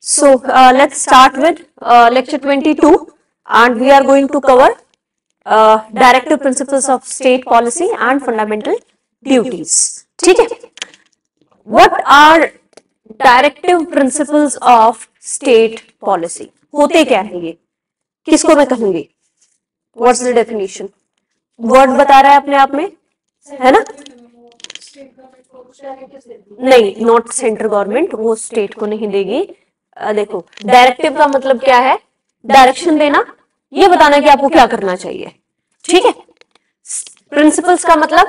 So let's start with lecture 22 and we are going to cover directive principles of state policy and fundamental duties. ठीक है? What are directive principles of state policy? होते क्या है ये? किसको मैं कहूंगी? What's the definition? Word बता रहा है अपने आप में, है ना? नहीं, नॉट सेंट्रल गवर्नमेंट, वो स्टेट को नहीं देगी। देखो, डायरेक्टिव का मतलब क्या है? डायरेक्शन देना, ये बताना कि आपको क्या करना चाहिए। ठीक है। प्रिंसिपल्स का मतलब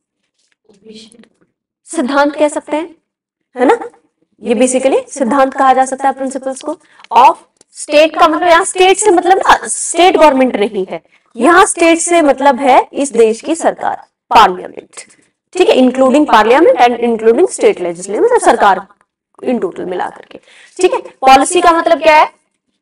सिद्धांत कह सकते हैं, है ना? ये बेसिकली सिद्धांत कहा जा सकता है प्रिंसिपल्स को। ऑफ स्टेट का मतलब, यहाँ स्टेट से मतलब ना स्टेट गवर्नमेंट नहीं है, यहाँ स्टेट से मतलब है इस देश की सरकार, पार्लियामेंट। ठीक है, including parliament and including state legislative, मतलब सरकार इन टोटल मिला करके। ठीक है। पॉलिसी का मतलब क्या है?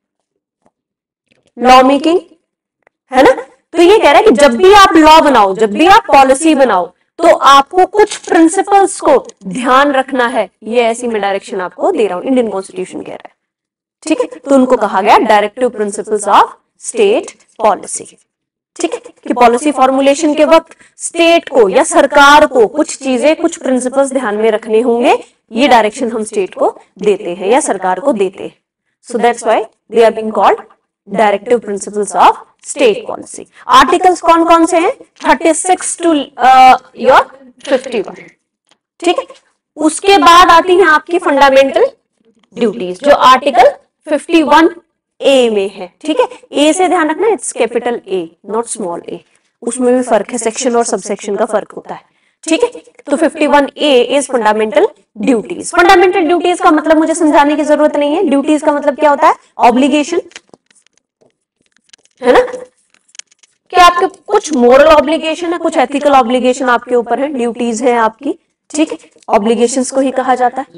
लॉ मेकिंग, है ना? तो ये कह रहा है कि जब भी आप लॉ बनाओ, जब भी आप पॉलिसी बनाओ, तो आपको कुछ प्रिंसिपल्स को ध्यान रखना है। ये ऐसी मैं डायरेक्शन आपको दे रहा हूं, इंडियन कॉन्स्टिट्यूशन कह रहा है। ठीक है, तो उनको कहा गया directive principles of state policy. ठीक है, कि पॉलिसी फॉर्मुलेशन के वक्त स्टेट को या सरकार को कुछ चीजें, कुछ प्रिंसिपल्स ध्यान में रखने होंगे। ये डायरेक्शन हम स्टेट को देते हैं या सरकार को देते हैं। So that's why they are being called directive principles of state policy. Articles कौन कौन से हैं? 36 टू योर 51। ठीक है, उसके बाद आती है आपकी फंडामेंटल ड्यूटीज, जो आर्टिकल 51 ए में है। ठीक है, ए से ध्यान रखना, it's capital A, not small A. उसमें भी फर्क है, सेक्शन और सबसेक्शन का फर्क होता है। ठीक है, तो 51 A is fundamental duties. Fundamental duties का मतलब मुझे समझाने की जरूरत नहीं है। ड्यूटीज का मतलब क्या होता है? ऑब्लिगेशन, है ना? कि आपके कुछ मोरल ऑब्लिगेशन है, कुछ एथिकल ऑब्लिगेशन आपके ऊपर है, ड्यूटीज है आपकी। ठीक है, ऑब्लिगेशंस को ही कहा जाता है।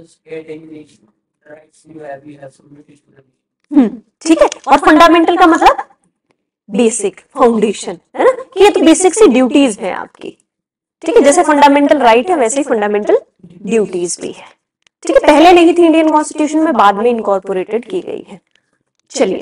ठीक है, और फंडामेंटल का मतलब बेसिक, फाउंडेशन, है ना? कि ये तो बेसिक सी ड्यूटीज है आपकी। ठीक है, जैसे फंडामेंटल राइट है वैसे ही फंडामेंटल ड्यूटीज भी है। ठीक है, पहले नहीं थी इंडियन कॉन्स्टिट्यूशन में, बाद में इनकॉर्पोरेटेड की गई है। चलिए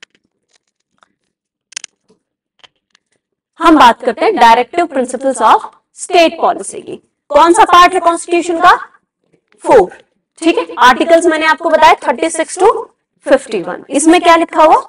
हम बात करते हैं directive principles of state policy की। कौन सा पार्ट है कॉन्स्टिट्यूशन का? 4। ठीक है, आर्टिकल्स मैंने आपको बताया 36 टू 51। इसमें क्या लिखा हुआ?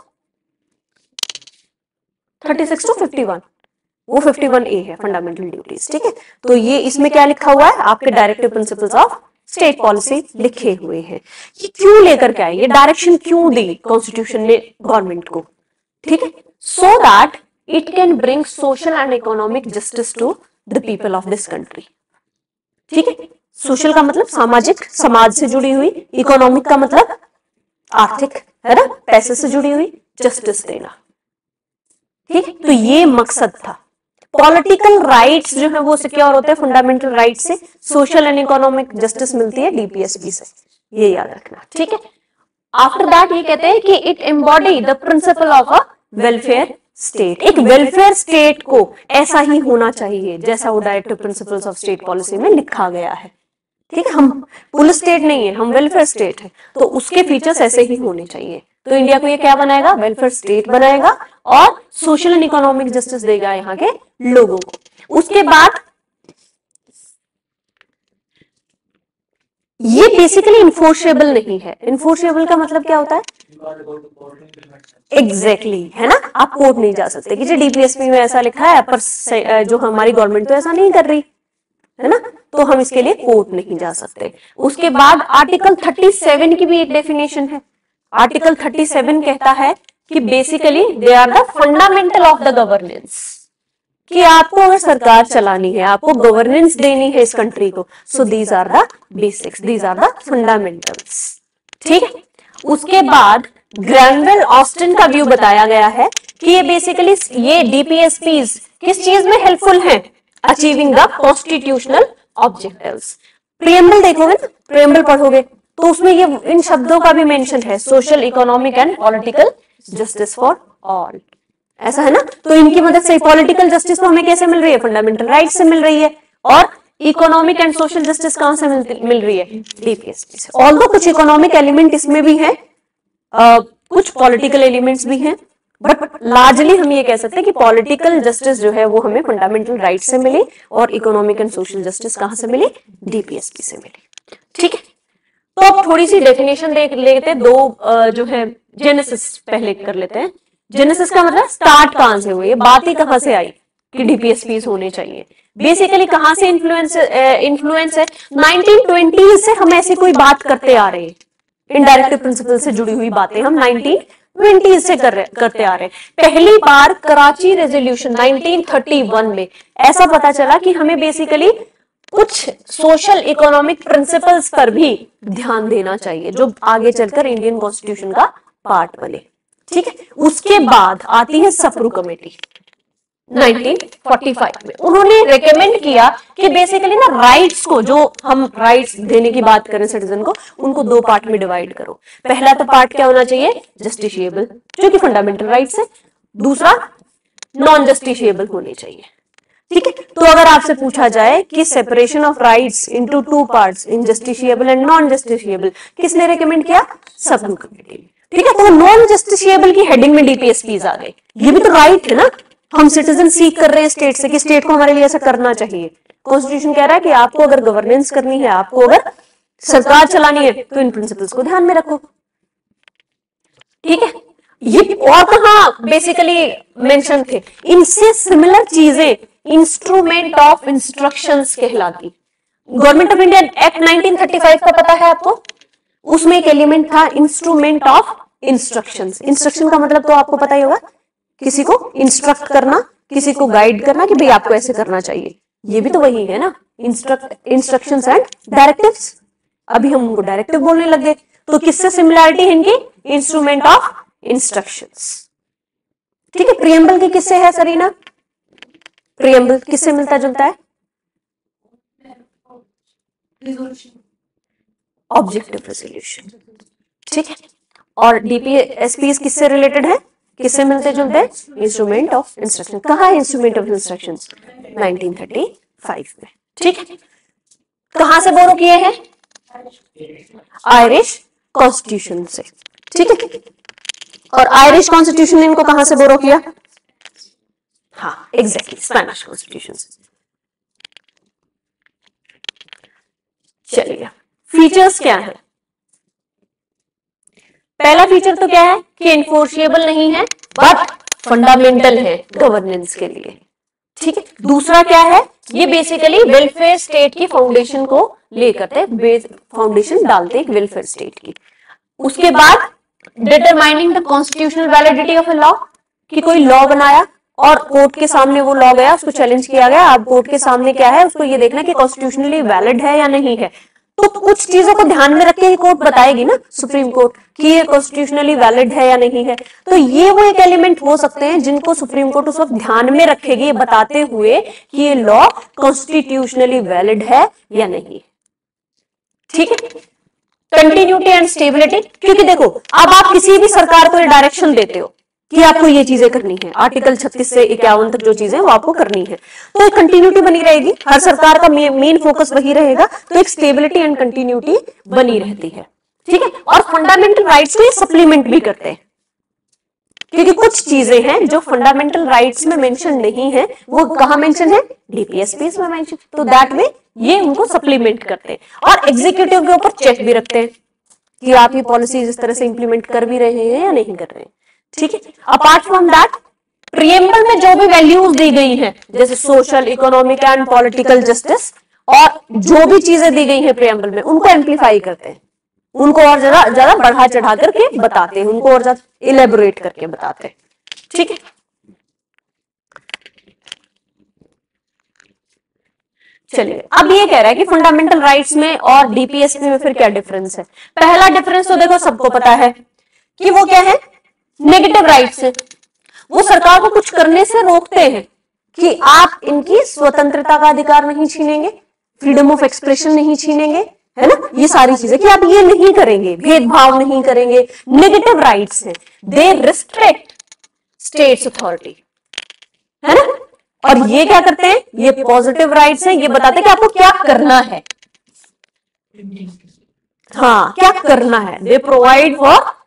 36 टू 51, वो 51 ए है, फंडामेंटल ड्यूटीज। ठीक है, तो ये इसमें क्या लिखा हुआ है? आपके directive principles of state policy लिखे हुए हैं। ये क्यों लेकर के आए? ये डायरेक्शन क्यों दी कॉन्स्टिट्यूशन ने गवर्नमेंट को? ठीक है, so that it can bring social and economic justice to the people of this country. ठीक है, सोशल का मतलब सामाजिक, समाज से जुड़ी हुई, इकोनॉमिक का मतलब आर्थिक, है ना, पैसे से जुड़ी हुई, जस्टिस देना। ठीक है, तो ये मकसद था। पॉलिटिकल राइट्स जो है वो सिक्योर होते हैं फंडामेंटल राइट से, सोशल एंड इकोनॉमिक जस्टिस मिलती है डीपीएसपी से, ये याद रखना। ठीक है, आफ्टर दैट ये कहते हैं कि it embody the principle of a welfare state. एक वेलफेयर स्टेट को ऐसा ही होना चाहिए जैसा वो directive principles of state policy में लिखा गया है। ठीक है, हम पुलिस स्टेट नहीं है, हम वेलफेयर स्टेट है, तो उसके फीचर्स ऐसे ही होने चाहिए। तो इंडिया को ये क्या बनाएगा? वेलफेयर स्टेट बनाएगा और सोशल एंड इकोनॉमिक जस्टिस देगा यहाँ के लोगों को। उसके बाद ये बेसिकली इन्फोर्सेबल नहीं है। इन्फोर्सेबल का मतलब क्या होता है? एग्जैक्टली, है ना? आप कोर्ट नहीं जा सकते कि जो डीपीएसपी में ऐसा लिखा है, पर जो हमारी गवर्नमेंट तो ऐसा नहीं कर रही, है ना, तो हम इसके लिए कोर्ट नहीं जा सकते। उसके बाद आर्टिकल 37 की भी एक डेफिनेशन है। आर्टिकल 37 कहता है कि basically they are the fundamental of the governance, कि आपको अगर सरकार चलानी है, आपको गवर्नेंस देनी है इस कंट्री को, so these are the basics, these are the fundamentals. ठीक है, उसके बाद ग्रैनवेल ऑस्टिन का व्यू बताया गया है कि ये बेसिकली ये डीपीएसपीज किस चीज में हेल्पफुल हैं? Achieving the constitutional objectives. Preamble देखोगे ना, प्रियम्बल पढ़ोगे तो उसमें ये इन शब्दों का भी मेंशन है, social, economic and political justice for all, ऐसा है ना। तो इनकी मदद से पॉलिटिकल जस्टिस तो हमें कैसे मिल रही है? फंडामेंटल राइट से मिल रही है। और इकोनॉमिक एंड सोशल जस्टिस कहां से मिल रही है? डीपीएसपी से। ऑल्दो कुछ इकोनॉमिक एलिमेंट इसमें भी है, कुछ पॉलिटिकल एलिमेंट्स भी हैं, बट लार्जली हम ये कह सकते हैं कि पॉलिटिकल जस्टिस जो है वो हमें फंडामेंटल राइट से मिली और इकोनॉमिक एंड सोशल जस्टिस कहां से मिली, डीपीएसपी से मिली। ठीक है, तो अब थोड़ी सी डेफिनेशन देख लेते हैं। दो जो है जेनेसिस पहले कर लेते हैं। जेनेसिस का मतलब स्टार्ट कहां से हुई, बात ही कहां से आई कि डीपीएसपी होने चाहिए। बेसिकली कहां से इन्फ्लुएंस है 1920 से हम ऐसी कोई बात करते आ रहे हैं, इनडायरेक्ट प्रिंसिपल से जुड़ी हुई बातें हम 1920 से करते आ रहे हैं। पहली बार कराची रेजोल्यूशन 1931 में ऐसा पता चला कि हमें बेसिकली कुछ सोशल इकोनॉमिक प्रिंसिपल्स पर भी ध्यान देना चाहिए जो आगे चलकर इंडियन कॉन्स्टिट्यूशन का पार्ट बने। ठीक है, उसके बाद आती है सप्रू कमेटी 1945 में। उन्होंने रेकमेंड किया कि बेसिकली ना राइट्स को, जो हम राइट्स देने की बात करें सिटीजन को, उनको दो पार्ट में डिवाइड करो। पहला तो पार्ट क्या होना चाहिए, जस्टिशिएबल, जो कि फंडामेंटल राइट्स है। दूसरा नॉन जस्टिशिएबल होने चाहिए। ठीक है, तो अगर आपसे पूछा जाए कि separation of rights into two parts, in justiciable and non justiciable, किसने रेकमेंड किया, सप्रू कमेटी ने। ठीक है, तो नॉन जस्टिशिएबल की हेडिंग में डीपीएसपीज आ गए। ये भी तो राइट है ना, हम सिटीजन सीख कर रहे हैं स्टेट से कि स्टेट को हमारे लिए ऐसा करना चाहिए। कॉन्स्टिट्यूशन कह रहा है कि आपको अगर गवर्नेंस करनी है, आपको अगर सरकार चलानी है, तो इन प्रिंसिपल्स को ध्यान में रखो। ठीक है, ये और कहां बेसिकली मेंशन थे, इनसे सिमिलर चीजें इंस्ट्रूमेंट ऑफ इंस्ट्रक्शंस कहलाती। गवर्नमेंट ऑफ इंडिया एक्ट 1935 का पता है आपको, उसमें एक एलिमेंट था इंस्ट्रूमेंट ऑफ इंस्ट्रक्शंस। इंस्ट्रक्शन का मतलब तो आपको पता ही होगा, किसी को इंस्ट्रक्ट करना, किसी को गाइड करना कि भाई आपको ऐसे करना चाहिए। ये भी तो वही है ना, इंस्ट्रक्शंस एंड डायरेक्टिव्स। अभी हम उनको डायरेक्टिव बोलने लग गए, तो किससे सिमिलरिटी है इनकी, इंस्ट्रूमेंट ऑफ इंस्ट्रक्शंस। ठीक है, प्रियम्बल की किससे है सरीना, प्रियम्बल किससे मिलता जुलता है, ऑब्जेक्टिव रेजोल्यूशन। ठीक है, और डीपीएसपी किससे रिलेटेड है, किससे मिलते जुलते, इंस्ट्रूमेंट ऑफ इंस्ट्रक्शन। कहां है इंस्ट्रूमेंट ऑफ इंस्ट्रक्शन, 1935 में। ठीक है, कहां से बोरो किए हैं, आयरिश कॉन्स्टिट्यूशन से। ठीक है, और आयरिश कॉन्स्टिट्यूशन ने इनको कहां से बोरो किया, हाँ एग्जैक्टली स्पेनिश कॉन्स्टिट्यूशन से। चलिए, फीचर्स क्या है, पहला फीचर तो क्या है कि इन्फोर्सिएबल नहीं है बट फंडामेंटल है गवर्नेंस के लिए। ठीक है, दूसरा क्या है, ये बेसिकली वेलफेयर स्टेट की फाउंडेशन को लेकर थे, फाउंडेशन डालते एक वेलफेयर स्टेट की। उसके बाद determining the constitutional validity of a law, कि कोई लॉ बनाया और कोर्ट के सामने वो लॉ गया, उसको चैलेंज किया गया। अब कोर्ट के सामने क्या है, उसको ये देखना कि कॉन्स्टिट्यूशनली वैलिड है या नहीं है। तो कुछ चीजों को ध्यान में रख के ही कोर्ट बताएगी ना, सुप्रीम कोर्ट, कि ये कॉन्स्टिट्यूशनली वैलिड है या नहीं है। तो ये वो एक एलिमेंट हो सकते हैं जिनको सुप्रीम कोर्ट उस वक्त ध्यान में रखेगी, बताते हुए कि ये लॉ कॉन्स्टिट्यूशनली वैलिड है या नहीं। ठीक है, कंटिन्यूटी एंड स्टेबिलिटी, क्योंकि देखो अब आप किसी भी सरकार को ये डायरेक्शन देते हो कि आपको ये चीजें करनी है, आर्टिकल 36 से 51 तक जो चीजें वो आपको करनी है, तो एक कंटिन्यूटी बनी रहेगी, हर सरकार का मेन फोकस वही रहेगा, तो एक स्टेबिलिटी एंड कंटिन्यूटी बनी रहती है। ठीक है, और फंडामेंटल राइट्स को सप्लीमेंट भी करते हैं, क्योंकि कुछ चीजें हैं जो फंडामेंटल राइट्स में मेंशन नहीं है, वो कहां मेंशन है, डीपीएसपी में मेंशन, तो दैट वे ये उनको सप्लीमेंट करते हैं। और एग्जीक्यूटिव के ऊपर चेक भी रखते हैं कि आप ये पॉलिसीज इस तरह से इंप्लीमेंट कर भी रहे हैं या नहीं कर रहे हैं। ठीक है, अपार्ट फ्रॉम दैट प्रियम्बल में जो भी वैल्यूज दी गई हैं, जैसे social, economic and political justice, और जो भी चीजें दी गई हैं प्रियम्बल में, उनको एम्प्लीफाई करते हैं, उनको और ज्यादा बढ़ा चढ़ा करके बताते हैं, उनको और ज्यादा इलेबोरेट करके बताते हैं। ठीक है, चलिए अब ये कह रहा है कि फंडामेंटल राइट्स में और डीपीएसपी में फिर क्या डिफरेंस है। पहला डिफरेंस तो देखो सबको पता है कि वो क्या है, नेगेटिव राइट्स है, वो सरकार को कुछ करने से रोकते हैं कि आप इनकी स्वतंत्रता का अधिकार नहीं छीनेंगे, फ्रीडम ऑफ एक्सप्रेशन नहीं छीनेंगे, है ना, ये सारी चीजें कि आप ये नहीं करेंगे, भेदभाव नहीं करेंगे, नेगेटिव राइट्स हैं, दे रिस्ट्रिक्ट स्टेट्स अथॉरिटी, है ना। और ये क्या करते हैं, ये पॉजिटिव राइट्स हैं, ये बताते हैं कि आपको क्या करना है, हाँ क्या करना है, दे प्रोवाइड फॉर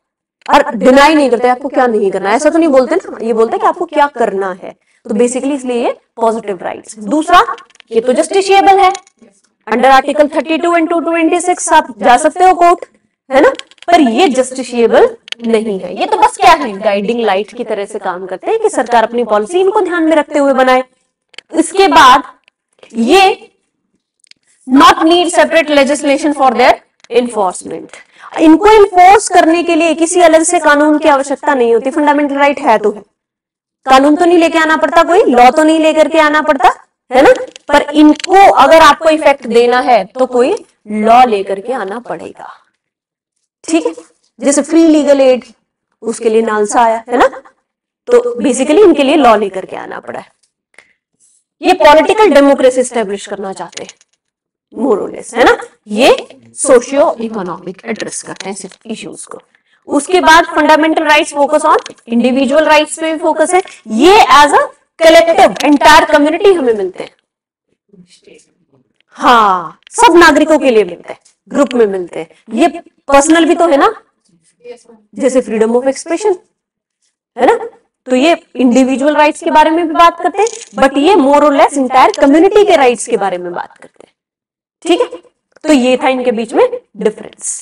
और डिनाई नहीं करते आपको क्या नहीं करना, ऐसा तो नहीं बोलते ना, ये बोलते कि आपको क्या करना है। तो बेसिकली इसलिए ये पॉजिटिव राइट्स। दूसरा, ये तो जस्टिशिएबल है, अंडर आर्टिकल 32 एंड 226 आप जा सकते हो कोर्ट, है ना, पर ये जस्टिशिएबल नहीं है। ये तो बस क्या है, गाइडिंग लाइट की तरह से काम करते हैं कि सरकार अपनी पॉलिसी इनको ध्यान में रखते हुए बनाए। इसके बाद ये not need separate legislation for their enforcement, इनको इन्फोर्स करने के लिए किसी अलग से कानून की आवश्यकता नहीं होती। फंडामेंटल राइट है तो है, कानून तो नहीं लेके आना पड़ता, कोई लॉ तो नहीं लेकर के आना पड़ता, है ना, पर इनको अगर आपको इफेक्ट देना है तो कोई लॉ लेकर के आना पड़ेगा। ठीक है, जैसे फ्री लीगल एड, उसके लिए नालसा आया, है ना, तो बेसिकली इनके लिए लॉ लेकर के आना पड़ा है। ये पॉलिटिकल डेमोक्रेसी स्टैब्लिश करना चाहते हैं मोर और लेस, है ना, ये सोशियो इकोनॉमिक एड्रेस करते हैं सिर्फ इश्यूज को। उसके बाद fundamental rights focus on individual rights पे भी फोकस है, ये as a collective entire community हमें मिलते हैं, हाँ सब नागरिकों के लिए मिलते हैं, ग्रुप में मिलते हैं। ये पर्सनल भी तो है ना, जैसे फ्रीडम ऑफ एक्सप्रेशन, है ना, तो ये इंडिविजुअल राइट्स के बारे में भी बात करते हैं, बट ये मोर और लेस इंटायर कम्युनिटी के राइट्स के बारे में बात करते हैं। ठीक है, तो ये था इनके बीच में डिफरेंस।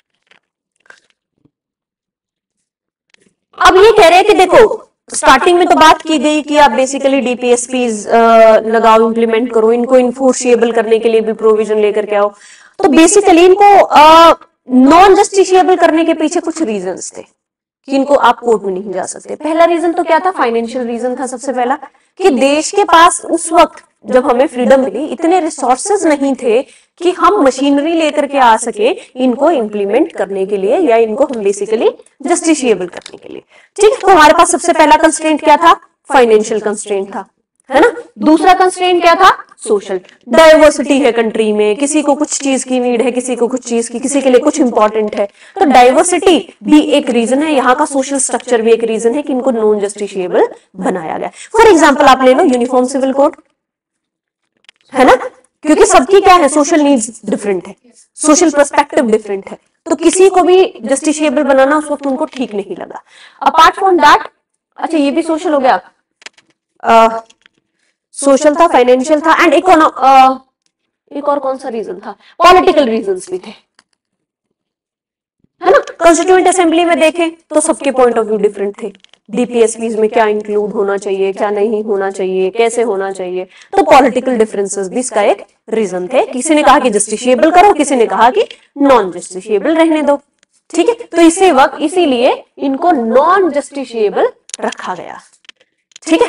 अब ये कह रहे हैं कि देखो स्टार्टिंग में तो बात की गई कि आप बेसिकली डीपीएसपीज लगाओ, इंप्लीमेंट करो, इनको इन्फोर्सिएबल करने के लिए भी प्रोविजन लेकर के आओ। तो बेसिकली इनको नॉन जस्टिशिएबल करने के पीछे कुछ रीजंस थे कि इनको आप कोर्ट में नहीं जा सकते। पहला रीजन तो क्या था, फाइनेंशियल रीजन था सबसे पहला, कि देश के पास उस वक्त जब हमें फ्रीडम मिली इतने रिसोर्सेज नहीं थे कि हम मशीनरी लेकर के आ सके इनको इंप्लीमेंट करने के लिए या इनको हम बेसिकली जस्टिशिएबल करने के लिए। ठीक है, तो हमारे पास सबसे पहला कंस्ट्रेंट क्या था, फाइनेंशियल कंस्ट्रेंट था, है ना। दूसरा कंस्ट्रेंट क्या था, सोशल डाइवर्सिटी है कंट्री में, किसी को कुछ चीज की नीड है, किसी को कुछ चीज की, किसी के लिए कुछ इंपॉर्टेंट है, तो डाइवर्सिटी भी एक रीजन है, यहाँ का सोशल स्ट्रक्चर भी एक रीजन है कि इनको नॉन जस्टिशिएबल बनाया गया। फॉर एग्जाम्पल आप ले लो यूनिफॉर्म सिविल कोड, है ना, क्योंकि सबकी क्या है, सोशल नीड्स डिफरेंट है, सोशल पर्सपेक्टिव डिफरेंट है, तो किसी को भी जस्टिशिएबल बनाना उस वक्त उनको ठीक नहीं लगा। अपार्ट फ्रॉम दैट, अच्छा ये भी सोशल हो गया, सोशल था, फाइनेंशियल था, एंड एक और कौन सा रीजन था, पॉलिटिकल रीजंस भी थे, है ना। कॉन्स्टिट्यूएंट असेंबली में देखें तो सबके पॉइंट ऑफ व्यू डिफरेंट थे, डीपीएसपीज में क्या इंक्लूड होना चाहिए, क्या नहीं होना चाहिए, कैसे होना चाहिए, तो पॉलिटिकल डिफरेंसेस भी इसका एक रीजन थे। किसी ने कहा कि जस्टिशिएबल करो, किसी ने कहा कि नॉन जस्टिशिएबल रहने दो। ठीक है, तो इसी वक्त इसीलिए इनको नॉन जस्टिशिएबल रखा गया। ठीक है,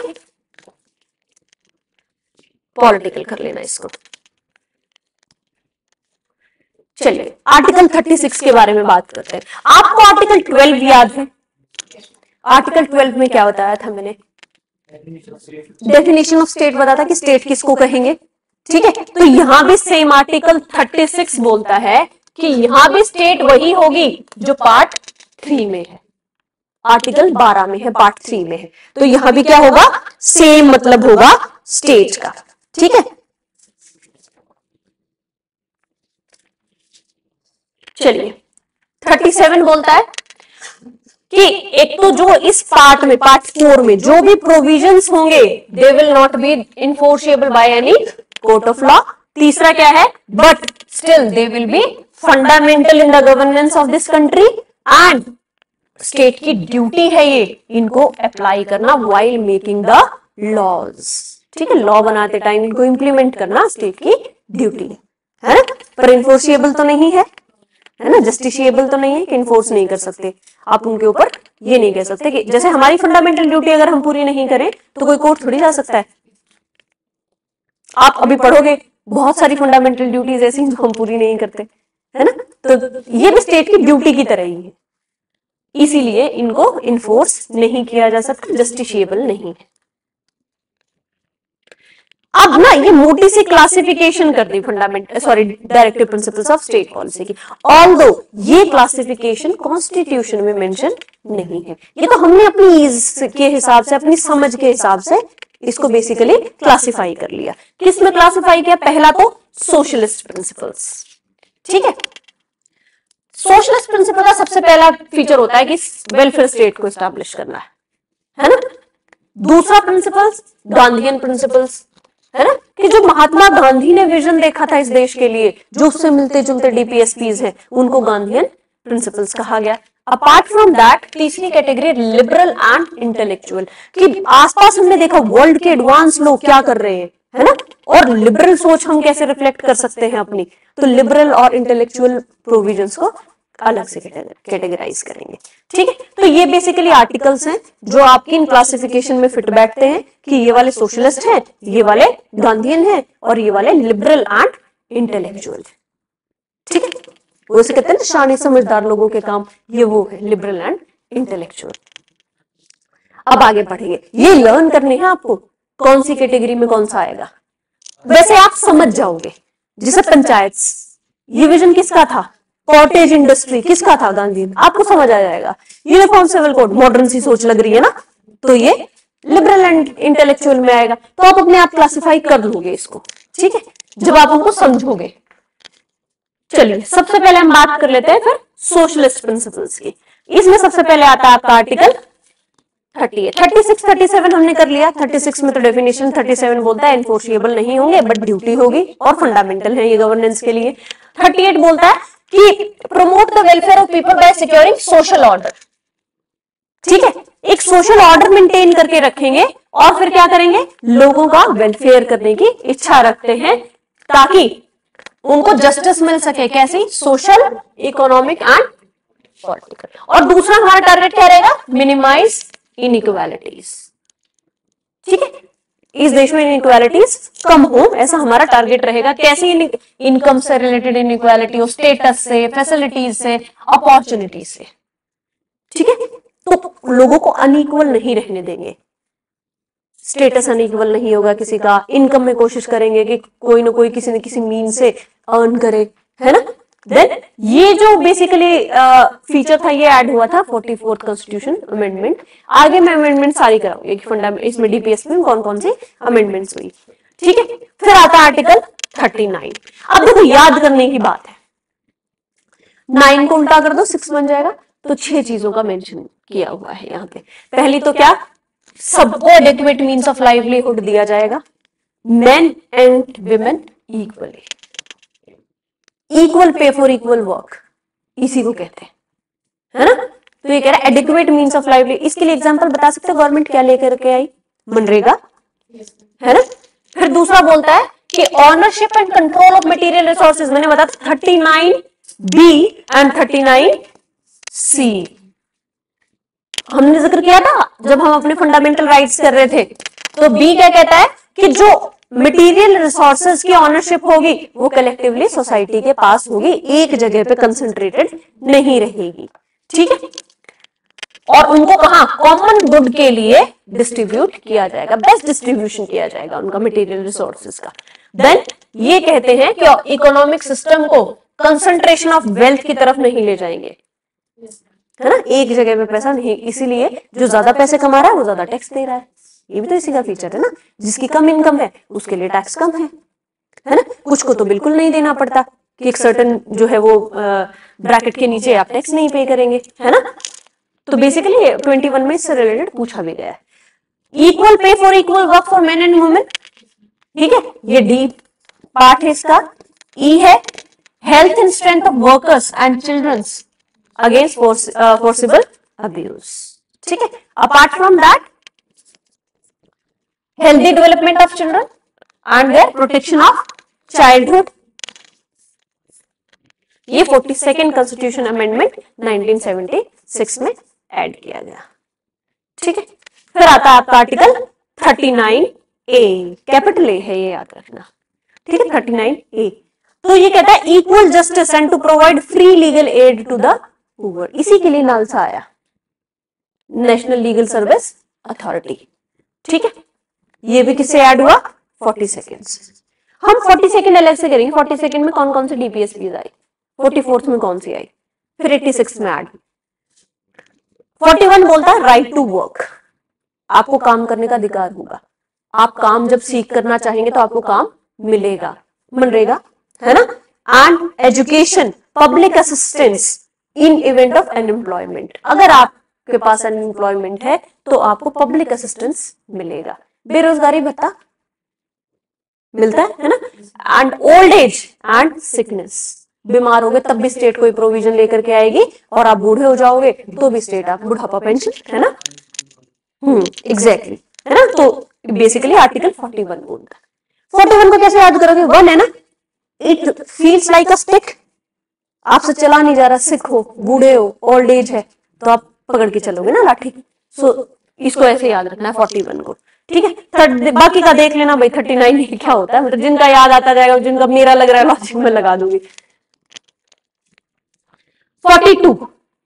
पॉलिटिकल कर लेना इसको। चलिए आर्टिकल 36 के बारे में बात करते हैं। आपको आर्टिकल 12 याद है, आर्टिकल 12 में क्या बताया था मैंने, डेफिनेशन ऑफ स्टेट बताया था कि स्टेट किसको कहेंगे। ठीक है, तो यहां भी सेम आर्टिकल 36 बोलता है कि यहां भी स्टेट वही होगी जो पार्ट 3 में है, आर्टिकल 12 में है, पार्ट 3 में है, तो यहां भी क्या होगा, सेम मतलब होगा स्टेट का। ठीक है, चलिए 37 बोलता है कि एक तो जो इस पार्ट में, पार्ट 4 में जो भी प्रोविजंस होंगे they will not be enforceable by any court of law. तीसरा क्या है, but still they will be fundamental in the governance of this country and state की ड्यूटी है ये इनको अप्लाई करना व्हाइल मेकिंग द लॉज। ठीक है, लॉ बनाते टाइम इनको इंप्लीमेंट करना स्टेट की ड्यूटी है ना, पर इन्फोर्सिएबल तो नहीं है, है ना, जस्टिशिएबल तो नहीं है कि इन्फोर्स नहीं कर सकते आप उनके ऊपर, ये नहीं कह सकते कि जैसे हमारी फंडामेंटल ड्यूटी अगर हम पूरी नहीं करें तो कोई कोर्ट थोड़ी जा सकता है। आप अभी पढ़ोगे बहुत सारी फंडामेंटल ड्यूटीज ऐसी जो हम पूरी नहीं करते, है ना, तो ये भी स्टेट की ड्यूटी की तरह ही है, इसीलिए इनको इन्फोर्स नहीं किया जा सकता, जस्टिशिएबल नहीं है। अब ना ये मोटी सी क्लासिफिकेशन कर दी fundamental directive principles of state policy की, ऑल्दो ये क्लासिफिकेशन कॉन्स्टिट्यूशन में मेंशन नहीं है, ये तो हमने अपनी ईज के हिसाब से, अपनी समझ के हिसाब से इसको बेसिकली क्लासिफाई कर लिया। किस में क्लासिफाई किया, पहला तो सोशलिस्ट प्रिंसिपल्स। ठीक है, सोशलिस्ट प्रिंसिपल का सबसे पहला फीचर होता है कि वेलफेयर स्टेट को एस्टैब्लिश करना है ना। दूसरा प्रिंसिपल्स गांधीयन प्रिंसिपल्स, है ना, कि जो महात्मा गांधी ने विजन देखा था इस देश के लिए, जो उससे मिलते जुलते डीपीएसपीज हैं, उनको गांधीयन प्रिंसिपल्स कहा गया। अपार्ट फ्रॉम दैट तीसरी कैटेगरी लिबरल एंड इंटेलेक्चुअल, कि आसपास हमने देखा वर्ल्ड के एडवांस लोग क्या कर रहे हैं, है ना, और लिबरल सोच हम कैसे रिफ्लेक्ट कर सकते हैं अपनी, तो लिबरल और इंटेलेक्चुअल प्रोविजंस को अलग से कैटेगराइज करेंगे। ठीक है, तो ये बेसिकली आर्टिकल्स हैं जो आपकी इन क्लासिफिकेशन में फिट बैठते हैं कि ये वाले सोशलिस्ट हैं, ये वाले गांधीयन हैं, और ये वाले लिबरल एंड इंटेलेक्चुअल। ठीक है, वैसे कहते हैं ना शानी समझदार लोगों के काम, ये वो है लिबरल एंड इंटेलेक्चुअल। अब आगे बढ़ेंगे, ये लर्न करने हैं आपको कौन सी कैटेगरी में कौन सा आएगा। वैसे आप समझ जाओगे, जैसे पंचायत, ये विजन किसका था, कॉटेज इंडस्ट्री किसका था, गांधी, आपको समझ आ जाएगा। यूनिफॉर्म सिविल कोड मॉडर्न सी सोच लग रही है ना, तो ये लिबरल एंड इंटेलेक्चुअल में आएगा, तो आप अपने आप क्लासिफाई कर लोगे इसको। ठीक है, जब आप उनको समझोगे। चलिए सबसे पहले हम बात कर लेते हैं फिर सोशलिस्ट प्रिंसिपल्स की। इसमें सबसे पहले आता है आपका आर्टिकल 38, 36, 37 हमने कर लिया। 36 में तो डेफिनेशन, 37 बोलता है एनफोर्सिएबल नहीं होंगे बट ड्यूटी होगी और फंडामेंटल है ये गवर्नेंस के लिए। 38 बोलता है कि promote the welfare of people by securing social order. ठीक है, एक सोशल ऑर्डर मेंटेन करके रखेंगे और फिर क्या करेंगे, लोगों का वेलफेयर करने की इच्छा रखते हैं ताकि उनको जस्टिस मिल सके। कैसी, सोशल, इकोनॉमिक एंड पॉलिटिकल। और दूसरा हमारा टारगेट क्या रहेगा, मिनिमाइज इनइक्वालिटीज। ठीक है, इस देश में इनइक्वालिटीज कम हो, ऐसा हमारा टारगेट रहेगा। कैसी, इनकम से रिलेटेड इनइक्वालिटी हो, स्टेटस से, फैसिलिटीज से, अपॉर्चुनिटीज से। ठीक है, तो लोगों को अनइक्वल नहीं रहने देंगे, स्टेटस अनइक्वल नहीं होगा किसी का, इनकम में कोशिश करेंगे कि कोई ना कोई किसी न किसी मीन से अर्न करे, है ना। देन ये जो बेसिकली फीचर था ये ऐड हुआ था 44th कॉन्स्टिट्यूशन अमेंडमेंट। आगे मैं अमेंडमेंट सारी कराऊंगी कि फंडामेंट इसमें डीपीएसपी में कौन कौन सी अमेंडमेंट्स हुई। ठीक है, फिर आता है आर्टिकल 39। अब देखो याद करने की बात है, 9 को उल्टा कर दो 6 बन जाएगा, तो 6 चीजों का मेंशन किया हुआ है यहाँ पे। पहली तो क्या, सबको एडिक्वेट मीन्स ऑफ लाइवलीहुड दिया जाएगा, men and women equally, equal pay for equal work, इसी को कहते हैं, है ना। तो ये कह रहा है एडिक्वेट मीन्स ऑफ लाइवलीहुड। इसके लिए एग्जांपल बता सकते हो गवर्नमेंट क्या लेकर के आई, मनरेगा, है ना। फिर दूसरा बोलता है कि ownership and control of material resources, मैंने बताया 39B एंड 39C हमने जिक्र किया था जब हम अपने फंडामेंटल राइट्स कर रहे थे। तो बी क्या कहता है कि जो मटेरियल रिसोर्सेज की ऑनरशिप होगी वो कलेक्टिवली सोसाइटी के पास होगी, एक जगह पे कंसंट्रेटेड नहीं रहेगी। ठीक है, और उनको कहां, कॉमन गुड के लिए डिस्ट्रीब्यूट किया जाएगा, बेस्ट डिस्ट्रीब्यूशन किया जाएगा उनका मटेरियल रिसोर्सेज का। देन ये कहते हैं कि इकोनॉमिक सिस्टम को कंसंट्रेशन ऑफ वेल्थ की तरफ नहीं ले जाएंगे, है ना, एक जगह पे पैसा नहीं, इसीलिए जो ज्यादा पैसे कमा रहा है वो ज्यादा टैक्स दे रहा है। ये भी तो इसी का फीचर है ना, जिसकी कम इनकम है उसके लिए टैक्स कम है ना। कुछ को तो बिल्कुल नहीं देना पड़ता कि एक सर्टेन जो है वो ब्रैकेट के नीचे आप टैक्स नहीं पे करेंगे, है ना। तो बेसिकली 21 में इससे रिलेटेड पूछा भी गया है। Equal pay for equal work for men and women, ठीक है, ये डी पार्ट है इसका। ई है health and strength of workers and childrens against forcible abuse, ठीक है। Apart from that healthy development of children and their protection of childhood, ये 42nd constitution amendment 1976 में ऐड किया गया। ठीक है, फिर आता है आपका आर्टिकल 39A, कैपिटल ए है ये याद रखना, ठीक है। 39A तो ये कहता है equal justice and to provide free legal aid to the poor, इसी के लिए नालसा आया, नेशनल लीगल सर्विस अथॉरिटी। ठीक है, ये भी किससे ऐड हुआ, 42nd। हम 42nd अलग से करेंगे, 42nd में कौन कौन से डीपीएसपीज आई, 44th में कौन सी आई, फिर 86 में ऐड। 41 बोलता है राइट टू वर्क, आपको काम करने का अधिकार होगा, आप काम जब सीख करना चाहेंगे तो आपको काम मिलेगा, मनरेगा, है ना। And education, public assistance, in event of unemployment, अगर आपके पास अनएम्प्लॉयमेंट है तो आपको पब्लिक असिस्टेंस मिलेगा, बेरोजगारी भत्ता मिलता है ना। And old age and sickness, बीमार हो गए तब भी स्टेट कोई प्रोविजन लेकर के आएगी, और आप बूढ़े हो जाओगे तो भी स्टेट आप बुढ़ापा पेंशन, है ना। एग्जैक्टली, है ना। तो बेसिकली आर्टिकल 41 बोलता है। 41 को कैसे याद करोगे, 1 है ना, it feels like a stick, आपसे चला नहीं जा रहा, सिक हो, बूढ़े हो, ओल्ड एज है, तो आप पकड़ के चलोगे ना लाठी। सो इसको ऐसे याद रखना है 41 को, ठीक है। बाकी का देख लेना भाई 39 क्या होता है, मतलब जिनका याद आता जाएगा, जिनका मेरा लग रहा है लॉजिक में लगा दूंगी। 42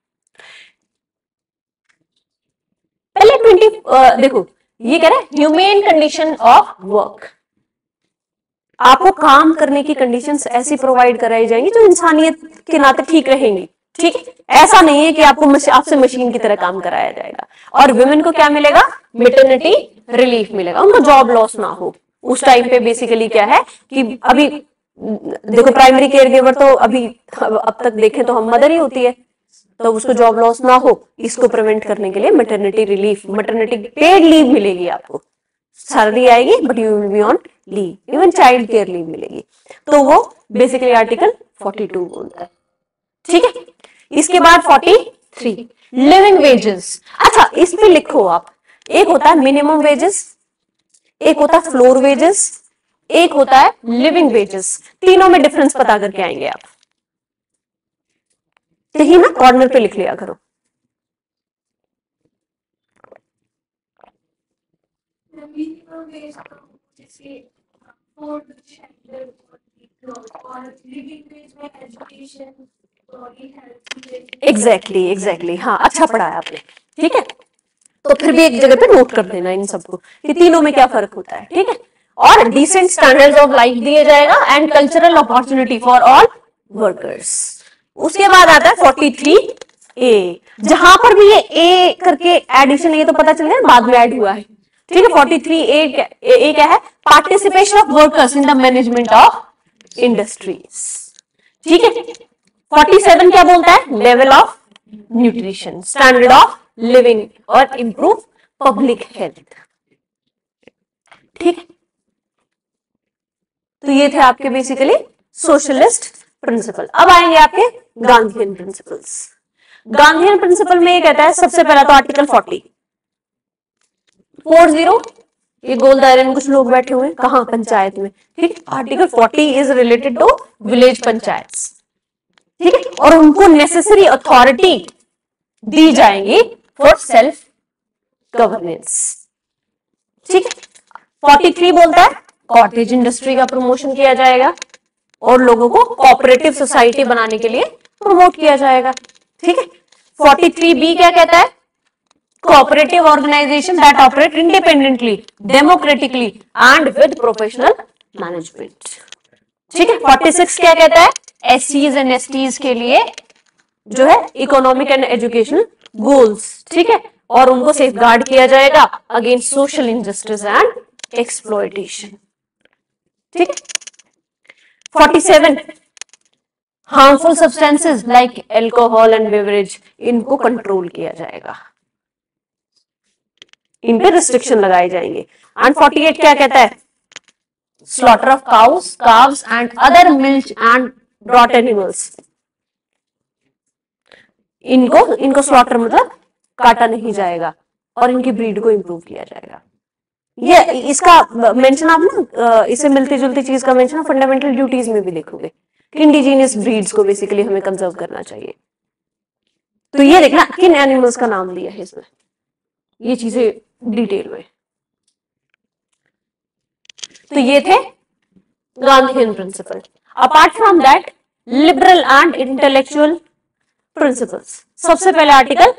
पहले 20 देखो ये कह रहा है ह्यूमेन कंडीशन ऑफ वर्क, आपको काम करने की कंडीशंस ऐसी प्रोवाइड कराई जाएंगी जो इंसानियत के नाते ठीक रहेंगी, ठीक है। ऐसा नहीं है कि आपसे मशीन की तरह काम कराया जाएगा। और वुमेन को क्या मिलेगा, मैटरनिटी रिलीफ मिलेगा, उनको जॉब लॉस ना हो। उस टाइम पे बेसिकली क्या है कि अभी देखो प्राइमरी केयर गिवर तो अभी अब तक देखें तो हम मदर ही होती है, तो उसको जॉब लॉस ना हो, इसको प्रिवेंट करने के लिए maternity relief, maternity paid leave मिलेगी आपको, सैलरी आएगी but you will be on leave, even child care leave मिलेगी। तो वो बेसिकली आर्टिकल 42 बोलता है, ठीक है। इसके बाद 43 लिविंग वेजेस। अच्छा इस पे लिखो आप, एक होता है मिनिमम वेजेस, एक होता है फ्लोर वेजेस, एक होता है लिविंग वेजेस, तीनों में डिफरेंस पता करके आएंगे आप, यही ना कॉर्नर पे लिख लिया करो। एग्जैक्टली हाँ, अच्छा पढ़ा है आपने, ठीक है। तो फिर भी एक जगह पे नोट कर देना इन सबको कि तीनों में क्या फर्क होता है, ठीक है। और डिसेंट स्टैंडर्ड्स ऑफ लाइफ दिए जाएगा and cultural opportunity for all workers. उसके बाद आता है 43A, जहां पर भी ये ए करके एडिशन, ये तो पता चल गया बाद में ऐड हुआ है, ठीक है। 43A क्या है, participation of workers in the management of industries, ठीक है। 47 क्या बोलता है, level of nutrition, standard of living और इंप्रूव पब्लिक हेल्थ, ठीक है। तो ये थे आपके बेसिकली सोशलिस्ट प्रिंसिपल। अब आएंगे आपके गांधीयन प्रिंसिपल्स। गांधीयन प्रिंसिपल में ये कहता है, सबसे पहला तो आर्टिकल 40, ये गोल दायरे में कुछ लोग बैठे हुए हैं, कहाँ, पंचायत में, ठीक। Article 40 is related to village panchayat, ठीक है। और उनको नेसेसरी अथॉरिटी दी जाएंगी फॉर सेल्फ गवर्नेंस, ठीक है। 43 बोलता है कॉटेज इंडस्ट्री का प्रमोशन किया जाएगा और लोगों को कोऑपरेटिव सोसाइटी बनाने के लिए प्रमोट किया जाएगा, ठीक है। 43B क्या कहता है, cooperative organisation that operate independently, democratically and with professional management, ठीक है। 46 क्या कहता है, SCs एंड STs के लिए जो है इकोनॉमिक एंड एजुकेशनल गोल्स, ठीक है, और उनको सेफगार्ड किया जाएगा against social injustice and exploitation, ठीक है। 47 harmful substances like alcohol and beverage, इनको कंट्रोल किया जाएगा, इन पे रिस्ट्रिक्शन लगाए जाएंगे। एंड 48 क्या कहता है, slaughter of cows, calves and other milk and draught animals, इनको स्लॉटर मतलब काटा नहीं जाएगा और इनकी ब्रीड को इंप्रूव किया जाएगा। ये इसका मेंशन आप ना इसे मिलती जुलती चीज का मेंशन फंडामेंटल ड्यूटीज में भी देखोगे कि इंडिजिनियस ब्रीड्स को बेसिकली हमें कंजर्व करना चाहिए। तो ये देखना किन एनिमल्स का नाम दिया है इसमें, ये चीजें डिटेल में। तो ये थे Gandhian principle. Apart from that liberal and intellectual principles. सबसे पहले आर्टिकल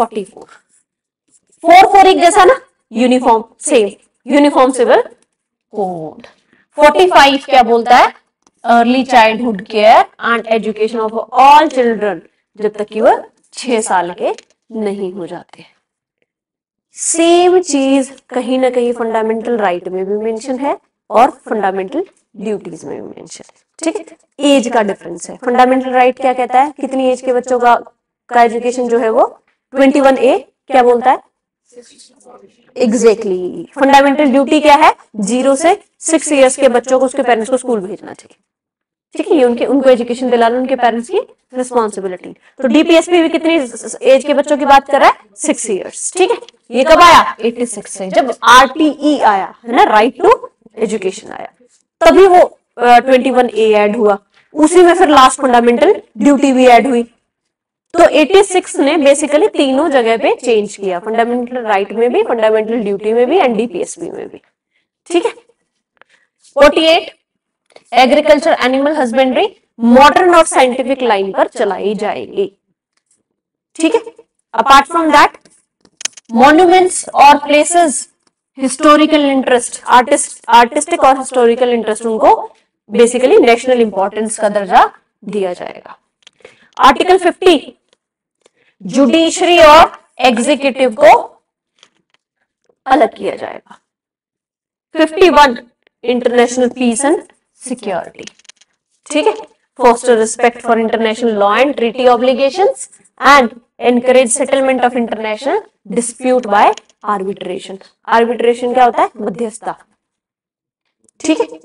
44 एक जैसा ना, uniform, same uniform civil code. 45 क्या बोलता है, early childhood care and education of all children, जब तक कि वह 6 साल के नहीं हो जाते। सेम चीज कहीं ना कहीं फंडामेंटल राइट में भी मेंशन है और फंडामेंटल ड्यूटीज में भी मेंशन है, ठीक है। एज का डिफरेंस है, फंडामेंटल राइट क्या कहता है, कितनी एज के बच्चों का का एजुकेशन जो है वो 21A क्या बोलता है? एग्जैक्टली फंडामेंटल ड्यूटी क्या है? 0 से 6 इयर्स के बच्चों को उसके पेरेंट्स को स्कूल भेजना चाहिए। ठीक है, ये उनको एजुकेशन दिलाना उनके पेरेंट्स की रिस्पॉन्सिबिलिटी। तो डीपीएसपी भी कितनी एज के बच्चों की बात कर रहा है? 6 इयर्स। ठीक है, ये कब आया? 86 से, जब आरटीई आया है ना, राइट टू एजुकेशन आया, तभी वो 21A ऐड हुआ। उसी में फिर लास्ट फंडामेंटल ड्यूटी भी ऐड हुई। तो 86 ने बेसिकली तीनों जगह पे चेंज किया, फंडामेंटल राइट में भी, फंडामेंटल ड्यूटी में भी एंड डीपीएसपी में भी। ठीक है। 48 एग्रीकल्चर एनिमल हस्बेंड्री मॉडर्न और साइंटिफिक लाइन पर चलाई जाएगी। ठीक है। अपार्ट फ्रॉम दैट मॉन्यूमेंट्स और प्लेसेस हिस्टोरिकल इंटरेस्ट, आर्टिस्टिक और हिस्टोरिकल इंटरेस्ट, उनको बेसिकली नेशनल इंपॉर्टेंस का दर्जा दिया जाएगा। आर्टिकल 50 जुडिशरी और एग्जीक्यूटिव को अलग किया जाएगा। 51 इंटरनेशनल पीस एंड सिक्योरिटी। ठीक है, foster respect for international law and treaty obligations and encourage settlement of international dispute by arbitration. Arbitration क्या होता है? मध्यस्थता। ठीक है,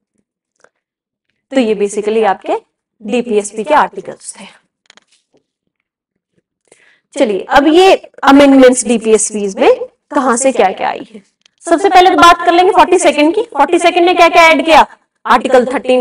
तो ये बेसिकली आपके डीपीएसपी के आर्टिकल्स थे। चलिए, अब ये अमेंडमेंट्स डीपीएसपी में कहां से क्या क्या आई है, सबसे पहले तो बात कर लेंगे 42 की। 42 ने क्या क्या ऐड किया? Article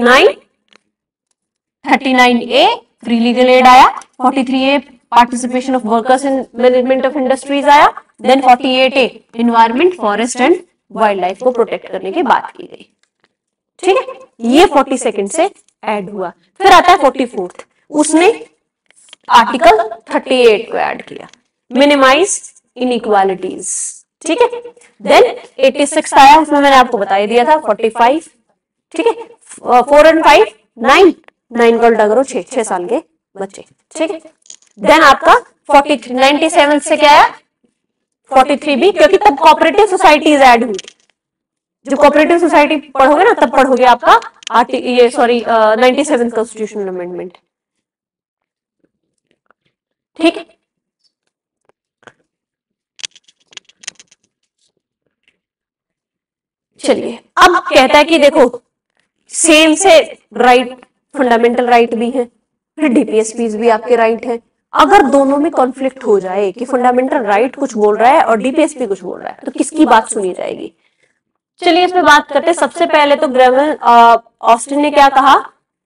39A free legal aid आया। 43A participation of workers in management of industries आया। Then 48A environment, forest and wildlife को प्रोटेक्ट करने की बात की गई। ठीक है, ये 42 से ऐड हुआ। फिर आता है 44, उसने आर्टिकल 38 को ऐड किया, मिनिमाइज इनइक्वालिटीज। ठीक है, देन 86 आया, उसमें मैंने आपको बता दिया था 45। ठीक है, 4 and 5 9 का उल्टा करो 6 साल के बच्चे। ठीक है, देन आपका 97 से क्या आया? 43 भी, क्योंकि तब कोऑपरेटिव सोसाइटीज ऐड हुई। जब कोऑपरेटिव सोसाइटी पढ़ोगे ना, तब पढ़ोगे आपका 97 कॉन्स्टिट्यूशनल अमेंडमेंट। ठीक है, चलिए, अब कहता है कि देखो सेम से राइट, फंडामेंटल राइट भी है, फिर डीपीएसपीज भी आपके राइट है। अगर दोनों में कॉन्फ्लिक्ट हो जाए कि फंडामेंटल राइट कुछ बोल रहा है और डीपीएसपी कुछ बोल रहा है, तो किसकी बात सुनी जाएगी? चलिए, इसमें बात करते हैं। सबसे पहले तो ग्रेमल ऑस्टिन ने क्या कहा?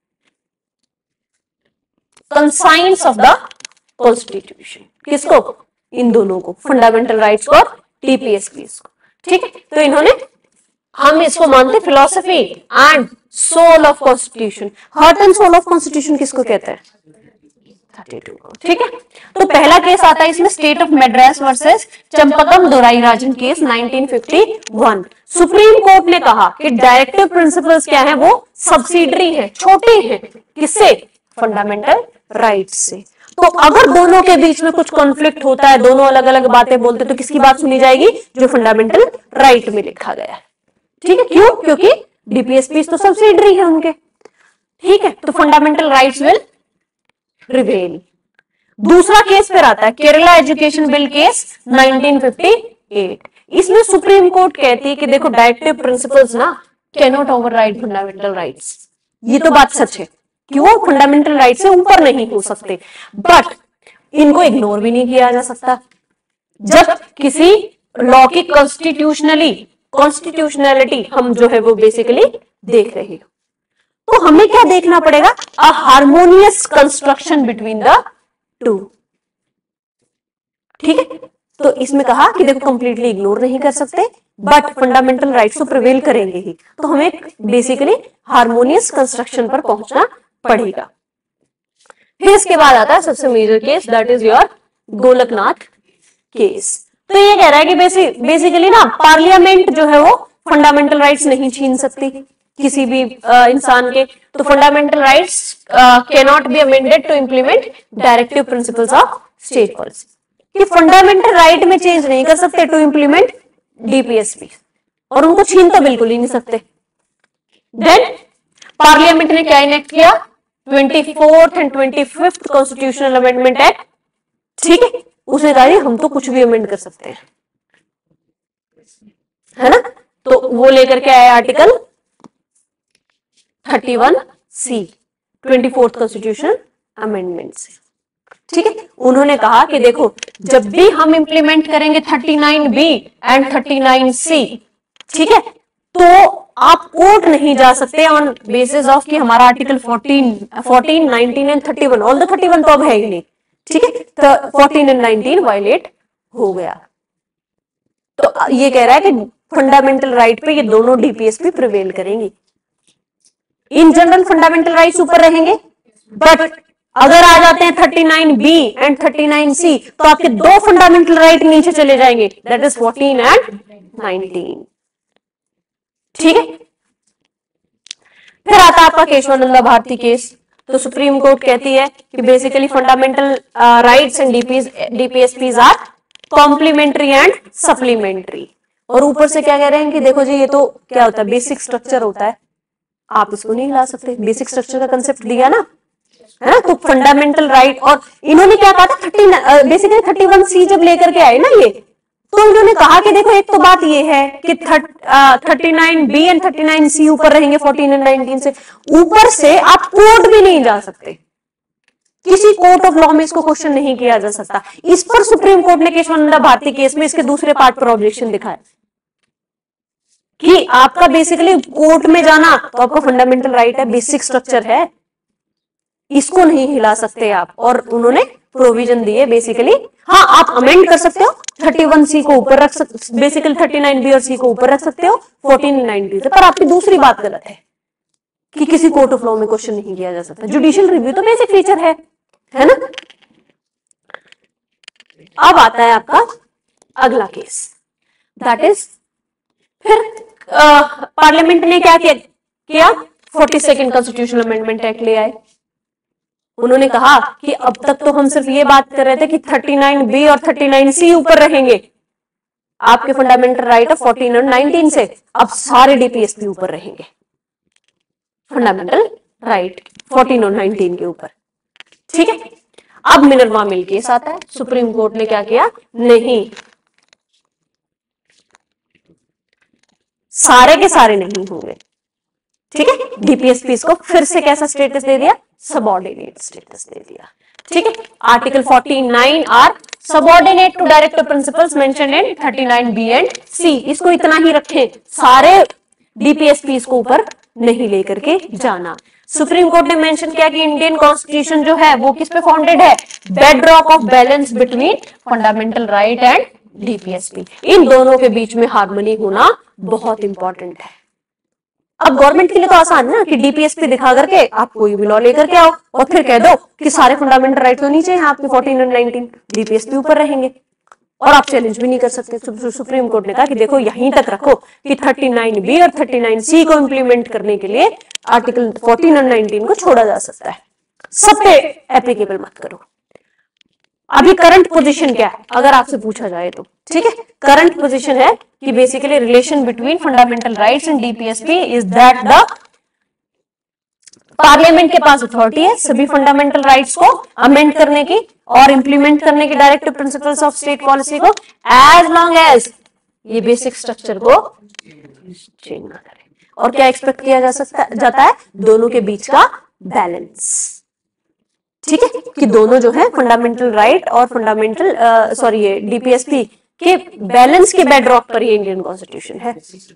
Conscience of the constitution. किसको? इन दोनों को, फंडामेंटल राइट्स को और डीपीएसपीज को। ठीक है, तो इन्होंने, हम इसको मानते philosophy and soul of constitution. Heart and soul of constitution किसको कहते हैं? 32 को। ठीक है, तो पहला केस आता है इसमें, state of Madras versus Champakam Dorairajan case 1951। Supreme court ने कहा कि डायरेक्टिव प्रिंसिपल्स क्या है? वो सब्सिडरी है, छोटे हैं। किससे? फंडामेंटल राइट्स से। तो अगर दोनों के बीच में कुछ कॉन्फ्लिक्ट होता है, दोनों अलग अलग बातें बोलते, तो किसकी बात सुनी जाएगी? जो फंडामेंटल राइट में लिखा गया है। ठीक है, क्यों? क्योंकि डीपीएसपी तो सब्सिडरी है उनके। ठीक है, तो फंडामेंटल राइट्स विल प्रिवेल। दूसरा केस फिर आता है केरला एजुकेशन बिल केस 1958। इसमें सुप्रीम कोर्ट कहती है कि देखो, डायरेक्टिव प्रिंसिपल्स ना can not override fundamental rights. ये तो बात सच है कि वो फंडामेंटल राइट से ऊपर नहीं हो सकते, बट इनको इग्नोर भी नहीं किया जा सकता। जब किसी लॉ की कॉन्स्टिट्यूशनैलिटी हम जो है वो बेसिकली देख रहे हो, तो हमें क्या देखना पड़ेगा? A harmonious construction between the two. ठीक है, तो इसमें कहा कि देखो, कंप्लीटली इग्नोर नहीं कर सकते, बट फंडामेंटल राइट्स तो प्रिवेल करेंगे ही, तो हमें बेसिकली हार्मोनियस कंस्ट्रक्शन पर पहुंचना पड़ेगा। फिर इसके बाद आता है सबसे major case, that is your Golaknath case. तो ये कह रहा है कि बेसिकली ना, पार्लियामेंट जो है वो फंडामेंटल राइट्स नहीं छीन सकती किसी भी इंसान के। तो fundamental rights can not be amended to implement directive principles of state policy. कि फंडामेंटल राइट में चेंज नहीं कर सकते टू इंप्लीमेंट डीपीएसपी, और उनको छीन तो बिल्कुल ही नहीं सकते। देन पार्लियामेंट ने क्या इनेक्ट किया? 24th and 25th constitutional amendment act ठीक है, उसने कहा हम तो कुछ भी अमेंड कर सकते हैं, है ना। तो वो लेकर के आया article 31C 24th constitution amendment से। ठीक है, उन्होंने कहा कि देखो जब भी हम इंप्लीमेंट करेंगे 39B एंड 39C, ठीक है, तो आप कोर्ट नहीं जा सकते ऑन बेसिस ऑफ कि हमारा आर्टिकल 14, 19 एंड 31, ऑल द 31 तो अब है ही नहीं, ठीक है, तो 14 एंड 19 वायलेट हो गया। तो ये कह रहा है कि फंडामेंटल राइट पे ये दोनों डीपीएसपी प्रिवेल करेंगी। इन जनरल फंडामेंटल राइट्स ऊपर रहेंगे, बट अगर आ जाते हैं 39B एंड 39C तो आपके दो फंडामेंटल राइट नीचे चले जाएंगे, दैट इज 14 एंड 19। ठीक है, फिर आता है आपका केशवानंदा भारती केस। तो सुप्रीम कोर्ट कहती है कि basically fundamental rights and DPSPs are complementary and supplementary. और ऊपर से क्या कह रहे हैं कि देखो जी ये तो क्या होता है, बेसिक स्ट्रक्चर होता है, आप इसको नहीं ला सकते, बेसिक स्ट्रक्चर का कंसेप्ट दिया ना, है ना। तो फंडामेंटल राइट, और इन्होंने क्या कहा था, बेसिकली 31C जब लेकर के आए ना ये, तो इन्होंने कहा कि देखो एक तो बात ये है कि 39B एंड 39C ऊपर रहेंगे 14 एंड 19 से, ऊपर से आप कोर्ट भी नहीं जा सकते, किसी कोर्ट ऑफ लॉ में इसको क्वेश्चन नहीं किया जा सकता। इस पर सुप्रीम कोर्ट ने केशवानंदा भारती केस में इसके दूसरे पार्ट पर ऑब्जेक्शन दिखाया कि आपका बेसिकली कोर्ट में जाना तो आपका फंडामेंटल राइट है, बेसिक स्ट्रक्चर है, इसको नहीं हिला सकते आप। और उन्होंने प्रोविजन दिए बेसिकली, हाँ आप अमेंड कर सकते हो, 31C को ऊपर रख सकते, बेसिकली 39B और C को ऊपर रख सकते हो 14 एंड 19 से, पर आपकी दूसरी बात गलत है कि किसी कोर्ट ऑफ लॉ में क्वेश्चन नहीं किया जा सकता। जुडिशियल रिव्यू तो बेसिक फीचर है ना। अब आता है आपका अगला केस, दैट इज फिर पार्लियामेंट ने क्या किया, 42nd कॉन्स्टिट्यूशनल अमेंडमेंट एक्ट ले आए। उन्होंने कहा कि अब तक तो हम सिर्फ ये बात कर रहे थे कि 39B और 39C ऊपर रहेंगे आपके फंडामेंटल राइट ऑफ 14 और 19 से, अब सारे डीपीएसपी ऊपर रहेंगे फंडामेंटल राइट 14 और 19 के ऊपर। ठीक है, अब मिनर्वा मिल केस आता है, सुप्रीम कोर्ट ने क्या किया, नहीं सारे के सारे नहीं होंगे। ठीक है, डीपीएसपी को फिर से कैसा स्टेटस दे दिया, सबऑर्डिनेट स्टेटस दे दिया। ठीक है, article 49 are subordinate to directive principles mentioned in 39B and C। इसको इतना ही रखें, सारे डीपीएसपी को ऊपर नहीं लेकर के जाना। सुप्रीम कोर्ट ने मेंशन किया कि इंडियन कॉन्स्टिट्यूशन जो है वो किस पे फाउंडेड है, bedrock of balance between fundamental right and DPSP. इन दोनों के बीच में हार्मनी होना बहुत इंपॉर्टेंट है। अब गवर्नमेंट के लिए तो आसान है ना कि डीपीएसपी दिखा करके आप कोई भी लॉ लेकर के आओ और फिर कह दो कि सारे फंडामेंटल राइट तो नीचे हैं आपके 14 और 19, डीपीएसपी ऊपर रहेंगे और आप चैलेंज भी नहीं कर सकते। सुप्रीम कोर्ट ने कहा कि देखो यहीं तक रखो कि 39B और 39C को इंप्लीमेंट करने के लिए आर्टिकल 14 और 19 को छोड़ा जा सकता है, सब पे एप्लीकेबल मत करो। अभी करंट पोजीशन क्या है अगर आपसे पूछा जाए तो, ठीक है, करंट पोजीशन है कि basically relation between fundamental rights and DPSP is that the parliament के पास अथॉरिटी है सभी फंडामेंटल राइट्स को अमेंड करने की और इंप्लीमेंट करने की directive principles of state policy को, एज लॉन्ग एज ये बेसिक स्ट्रक्चर को चेंज ना करे। और क्या एक्सपेक्ट किया जाता है, दोनों के बीच का बैलेंस। ठीक है, कि दोनों जो है फंडामेंटल राइट और फंडामेंटल ये डीपीएसपी के बैलेंस के बेडरॉक पर ये इंडियन कॉन्स्टिट्यूशन है।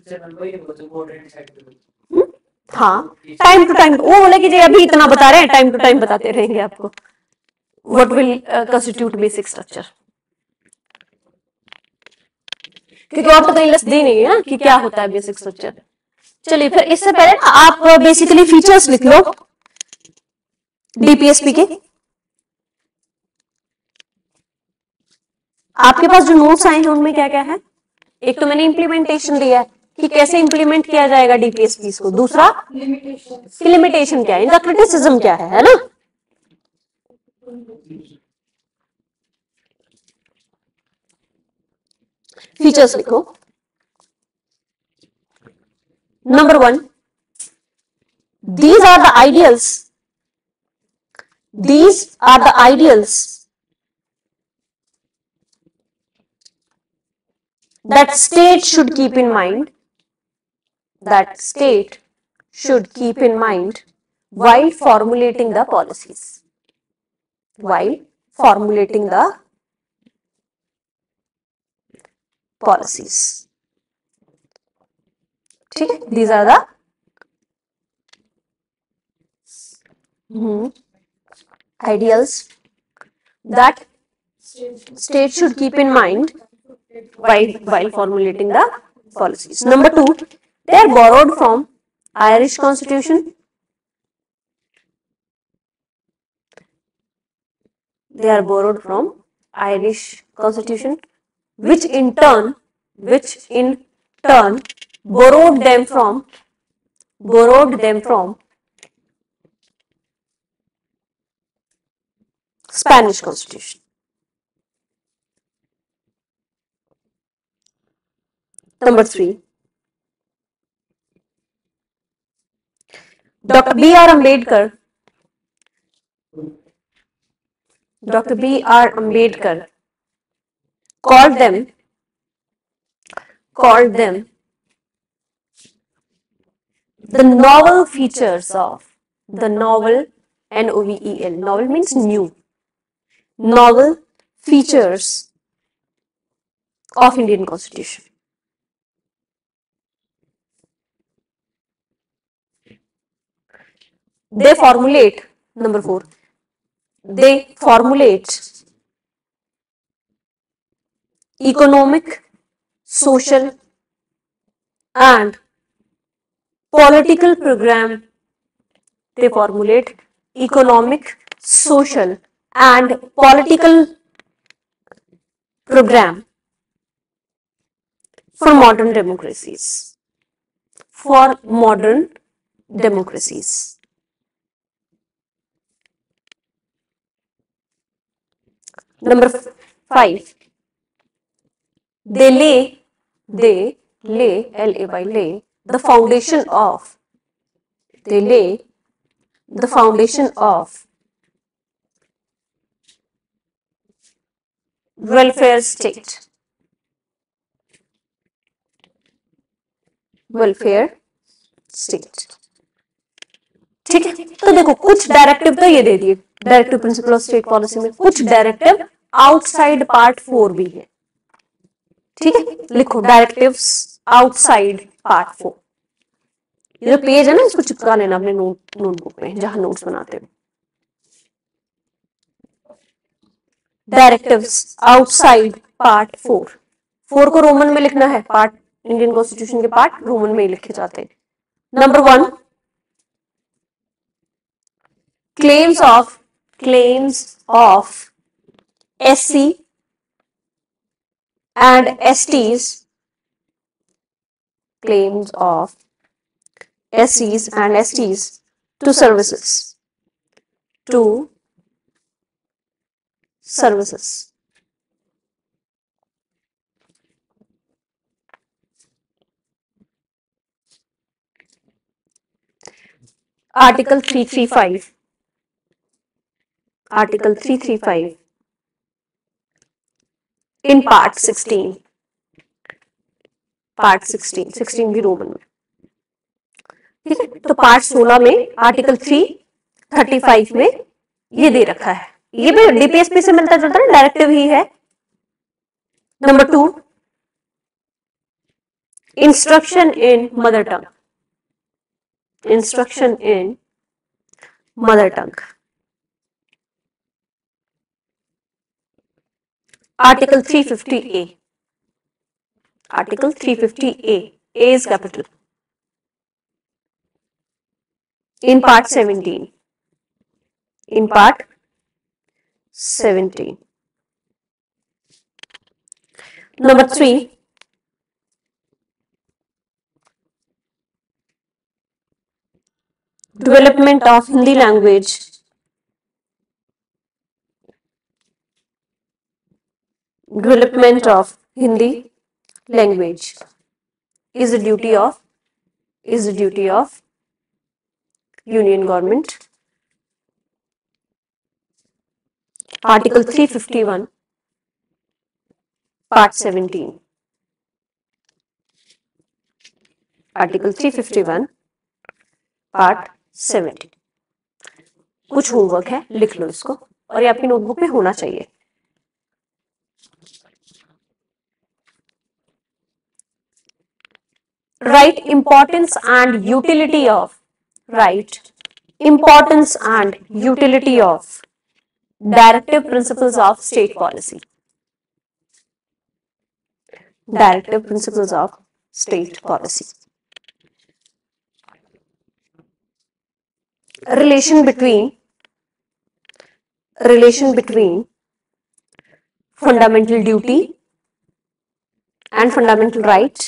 हाँ, टाइम टू टाइम वो बोले कि जी अभी इतना बता रहे हैं, टाइम टू टाइम बताते रहेंगे आपको what will constitute basic structure, क्योंकि और तो कहीं लिस्ट दी नहीं है ना कि क्या होता है बेसिक स्ट्रक्चर। चलिए फिर इससे पहले ना आप बेसिकली फीचर्स लिख लो डीपीएसपी के। आपके पास जो नोट्स आए हैं उनमें क्या क्या है, एक तो मैंने इंप्लीमेंटेशन दिया है कि कैसे इंप्लीमेंट किया जाएगा डीपीएसपी को, दूसरा लिमिटेशन क्या है, इनका क्रिटिसिज्म क्या है ना। फीचर्स लिखो। Number 1, these are the ideals that state should keep in mind, that state should keep in mind while formulating the policies, while formulating the policies. ठीक है, these are the ideals that state should keep in mind while formulating the policies. Number 2, they are borrowed from Irish Constitution. They are borrowed from Irish Constitution, which in turn borrowed them from Spanish Constitution. Number 3, Dr. B.R. Ambedkar called them the novel features of the novel, N-O-V-E-L, novel means new, novel features of Indian Constitution. They formulate, number 4, they formulate economic, social and political program. They formulate economic, social and political program for modern democracies. For modern democracies. Number 5, they lay, L-A-Y, lay the foundation of, welfare state. Welfare state. ठीक है, तो देखो कुछ directive तो ये दे दिए, directive principle of state policy में कुछ डायरेक्टिव आउटसाइड पार्ट 4 भी है. ठीक है, लिखो डायरेक्टिव्स आउटसाइड पार्ट 4. ये जो पेज है ना, इसको चिपका लेना अपने नोटबुक में जहां नोट्स बनाते हो. डायरेक्टिव्स आउटसाइड पार्ट 4 को रोमन में लिखना है. पार्ट इंडियन कॉन्स्टिट्यूशन के पार्ट रोमन में ही लिखे जाते हैं. Number 1, claims of SC and STs, claims of SCs and STs to services. Article 335 in part 16 भी रोमन में. ठीक है, तो पार्ट 16 में आर्टिकल 335 में ये दे रखा है. ये भी डीपीएसपी से मिलता जुलता है, डायरेक्टिव ही है. Number 2, instruction in mother tongue. Article 350A. A is capital. In part 17. Number 3, development of Hindi language. Development of Hindi language is a duty of Union Government. Article 351, Part 17. Article 351 part 70। कुछ homework है, लिख लो इसको और ये आपकी notebook में होना चाहिए। Write importance and utility of, write importance and utility of directive principles of state policy. Directive principles of state policy. Relation between fundamental duty and fundamental right.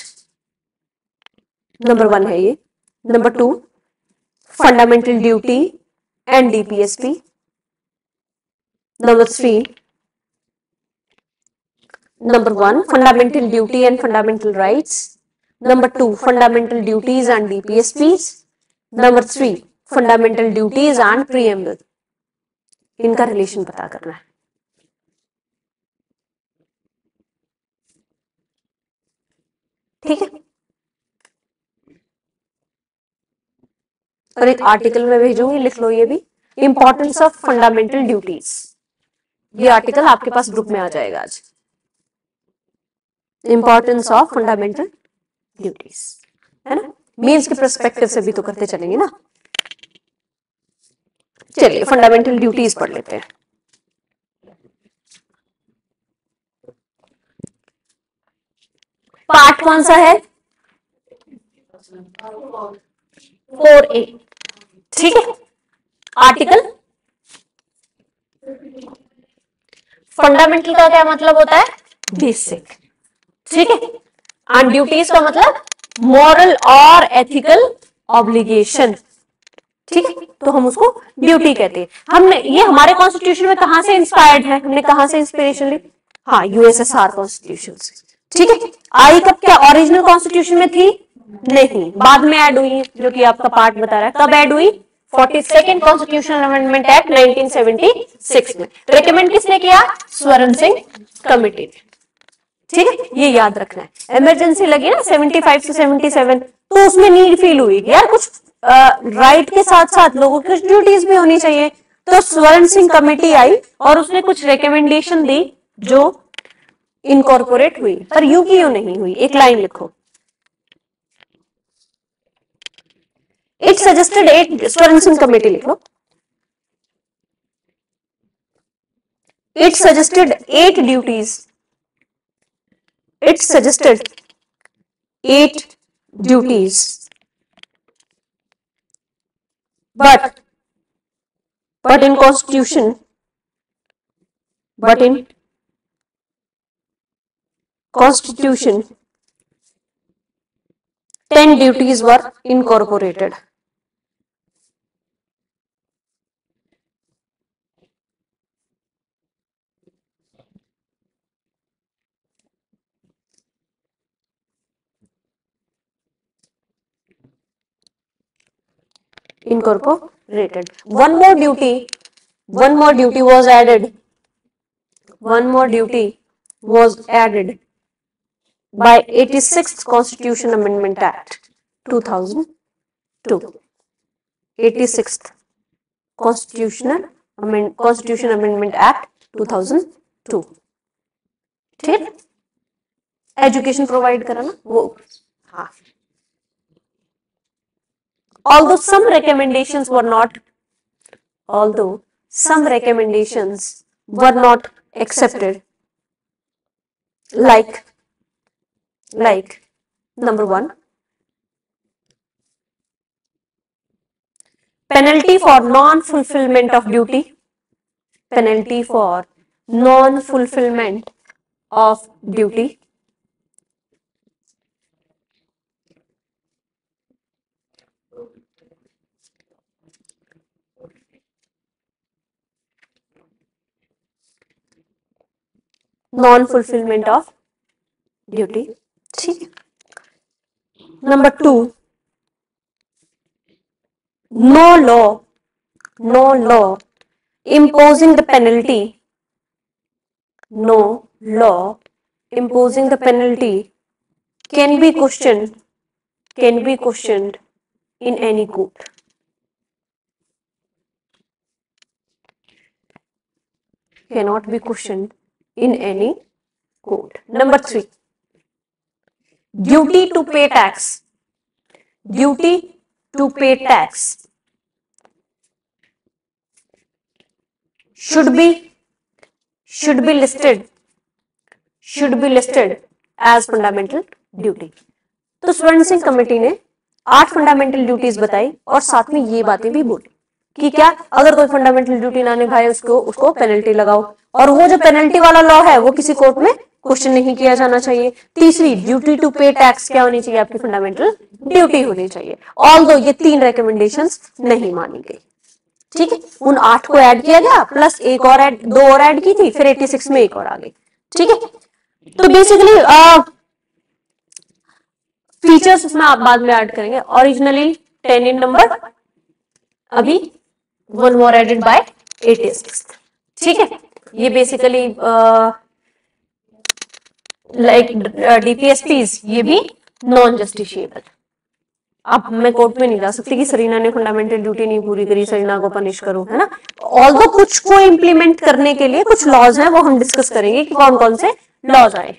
Number 1 है ये। Number 2 fundamental duty and DPSP. Number 3 number 1 fundamental duty and fundamental rights. Number 2 fundamental duties and DPSPs. Number 3 fundamental duties and preamble. इनका relation पता करना है। ठीक है, और एक आर्टिकल में भेजूंगी, लिख लो ये भी, इंपॉर्टेंस ऑफ फंडामेंटल ड्यूटीज। ये आर्टिकल आपके पास ग्रुप में आ जाएगा आज। इंपॉर्टेंस ऑफ फंडामेंटल ड्यूटीज, है ना, मेंस के पर्सपेक्टिव से भी तो करते चलेंगे ना। चलिए फंडामेंटल ड्यूटीज पढ़ लेते हैं। पार्ट कौन सा है? 4A। ठीक है, आर्टिकल फंडामेंटल का क्या मतलब होता है? बेसिक। ठीक है, एंड ड्यूटीज का मतलब मॉरल और एथिकल ऑब्लिगेशन। ठीक है, तो हम उसको ड्यूटी कहते हैं। हमने ये हमारे कॉन्स्टिट्यूशन में कहां से इंस्पायर्ड है? हमने कहां से इंस्पिरेशन ली? हाँ, यूएसएसआर कॉन्स्टिट्यूशन से। ठीक है, आई कब क्या ओरिजिनल कॉन्स्टिट्यूशन में थी? नहीं, बाद में ऐड हुई है, जो कि आपका पार्ट बता रहा है। कब ऐड हुई? 42nd कॉन्स्टिट्यूशनल अमेंडमेंट एक्ट 1976 में। रिकमेंड किसने किया? स्वर्ण सिंह कमेटी ने। ठीक है, ये याद रखना है। इमरजेंसी लगी ना 75 से 77, तो उसमें नीड फील हुई कि यार कुछ राइट के साथ साथ लोगों की कुछ ड्यूटीज भी होनी चाहिए। तो स्वर्ण सिंह कमेटी आई और उसने कुछ रिकमेंडेशन दी जो इनकॉर्पोरेट हुई। पर यूं की यूं नहीं हुई। एक लाइन लिखो, इट सजेस्टेड 8, स्वर्ण सिंह कमेटी लिख लो, it suggested 8 duties, it suggested 8 duties, but in constitution 10 duties were incorporated. Incorporated. One more duty was added. One more duty was added by 86th Constitution Amendment Act 2002. 86th Constitution Amendment Act 2002. ठीक, education provide करा ना वो। हाँ, although some recommendations were not accepted, like number 1, penalty for non-fulfillment of duty. Penalty for non-fulfillment of duty. Non-fulfillment of duty. ठीक। Number 2, no law imposing the penalty. No law imposing the penalty can be questioned can be questioned in any court. Cannot be questioned in any court. Number 3, duty to pay tax. Duty to pay tax should be listed as fundamental duty। तो स्वर्ण Singh committee ने 8 fundamental duties बताई और साथ में ये बातें भी बोली कि क्या अगर कोई फंडामेंटल ड्यूटी ना निभाए उसको पेनल्टी लगाओ, और वो जो पेनल्टी वाला लॉ है वो किसी कोर्ट में क्वेश्चन नहीं किया जाना चाहिए। तीसरी, ड्यूटी टू पे टैक्स क्या होनी चाहिए, आपकी फंडामेंटल ड्यूटी होनी चाहिए। ऑल्दो ये 3 रिकमेंडेशंस नहीं मानी गई। ठीक है, उन 8 को ऐड किया गया, प्लस एक और दो और ऐड की थी, फिर 86 में एक और आ गई। ठीक है, तो बेसिकली फीचर्स इसमें आप बाद में ऐड करेंगे। ओरिजिनली 10 इन नंबर, अभी 1 मोर एडेड बाय 86। ठीक है, ये बेसिकली लाइक डीपीएसपीज, ये भी नॉन जस्टिशिएबल। अब मैं कोर्ट में नहीं जा सकती कि सरीना ने फंडामेंटल ड्यूटी नहीं पूरी करी, सरीना को पनिश करो, है ना। ऑल्दो कुछ को इंप्लीमेंट करने के लिए कुछ लॉज हैं, वो हम डिस्कस करेंगे कि कौन कौन से लॉज आए।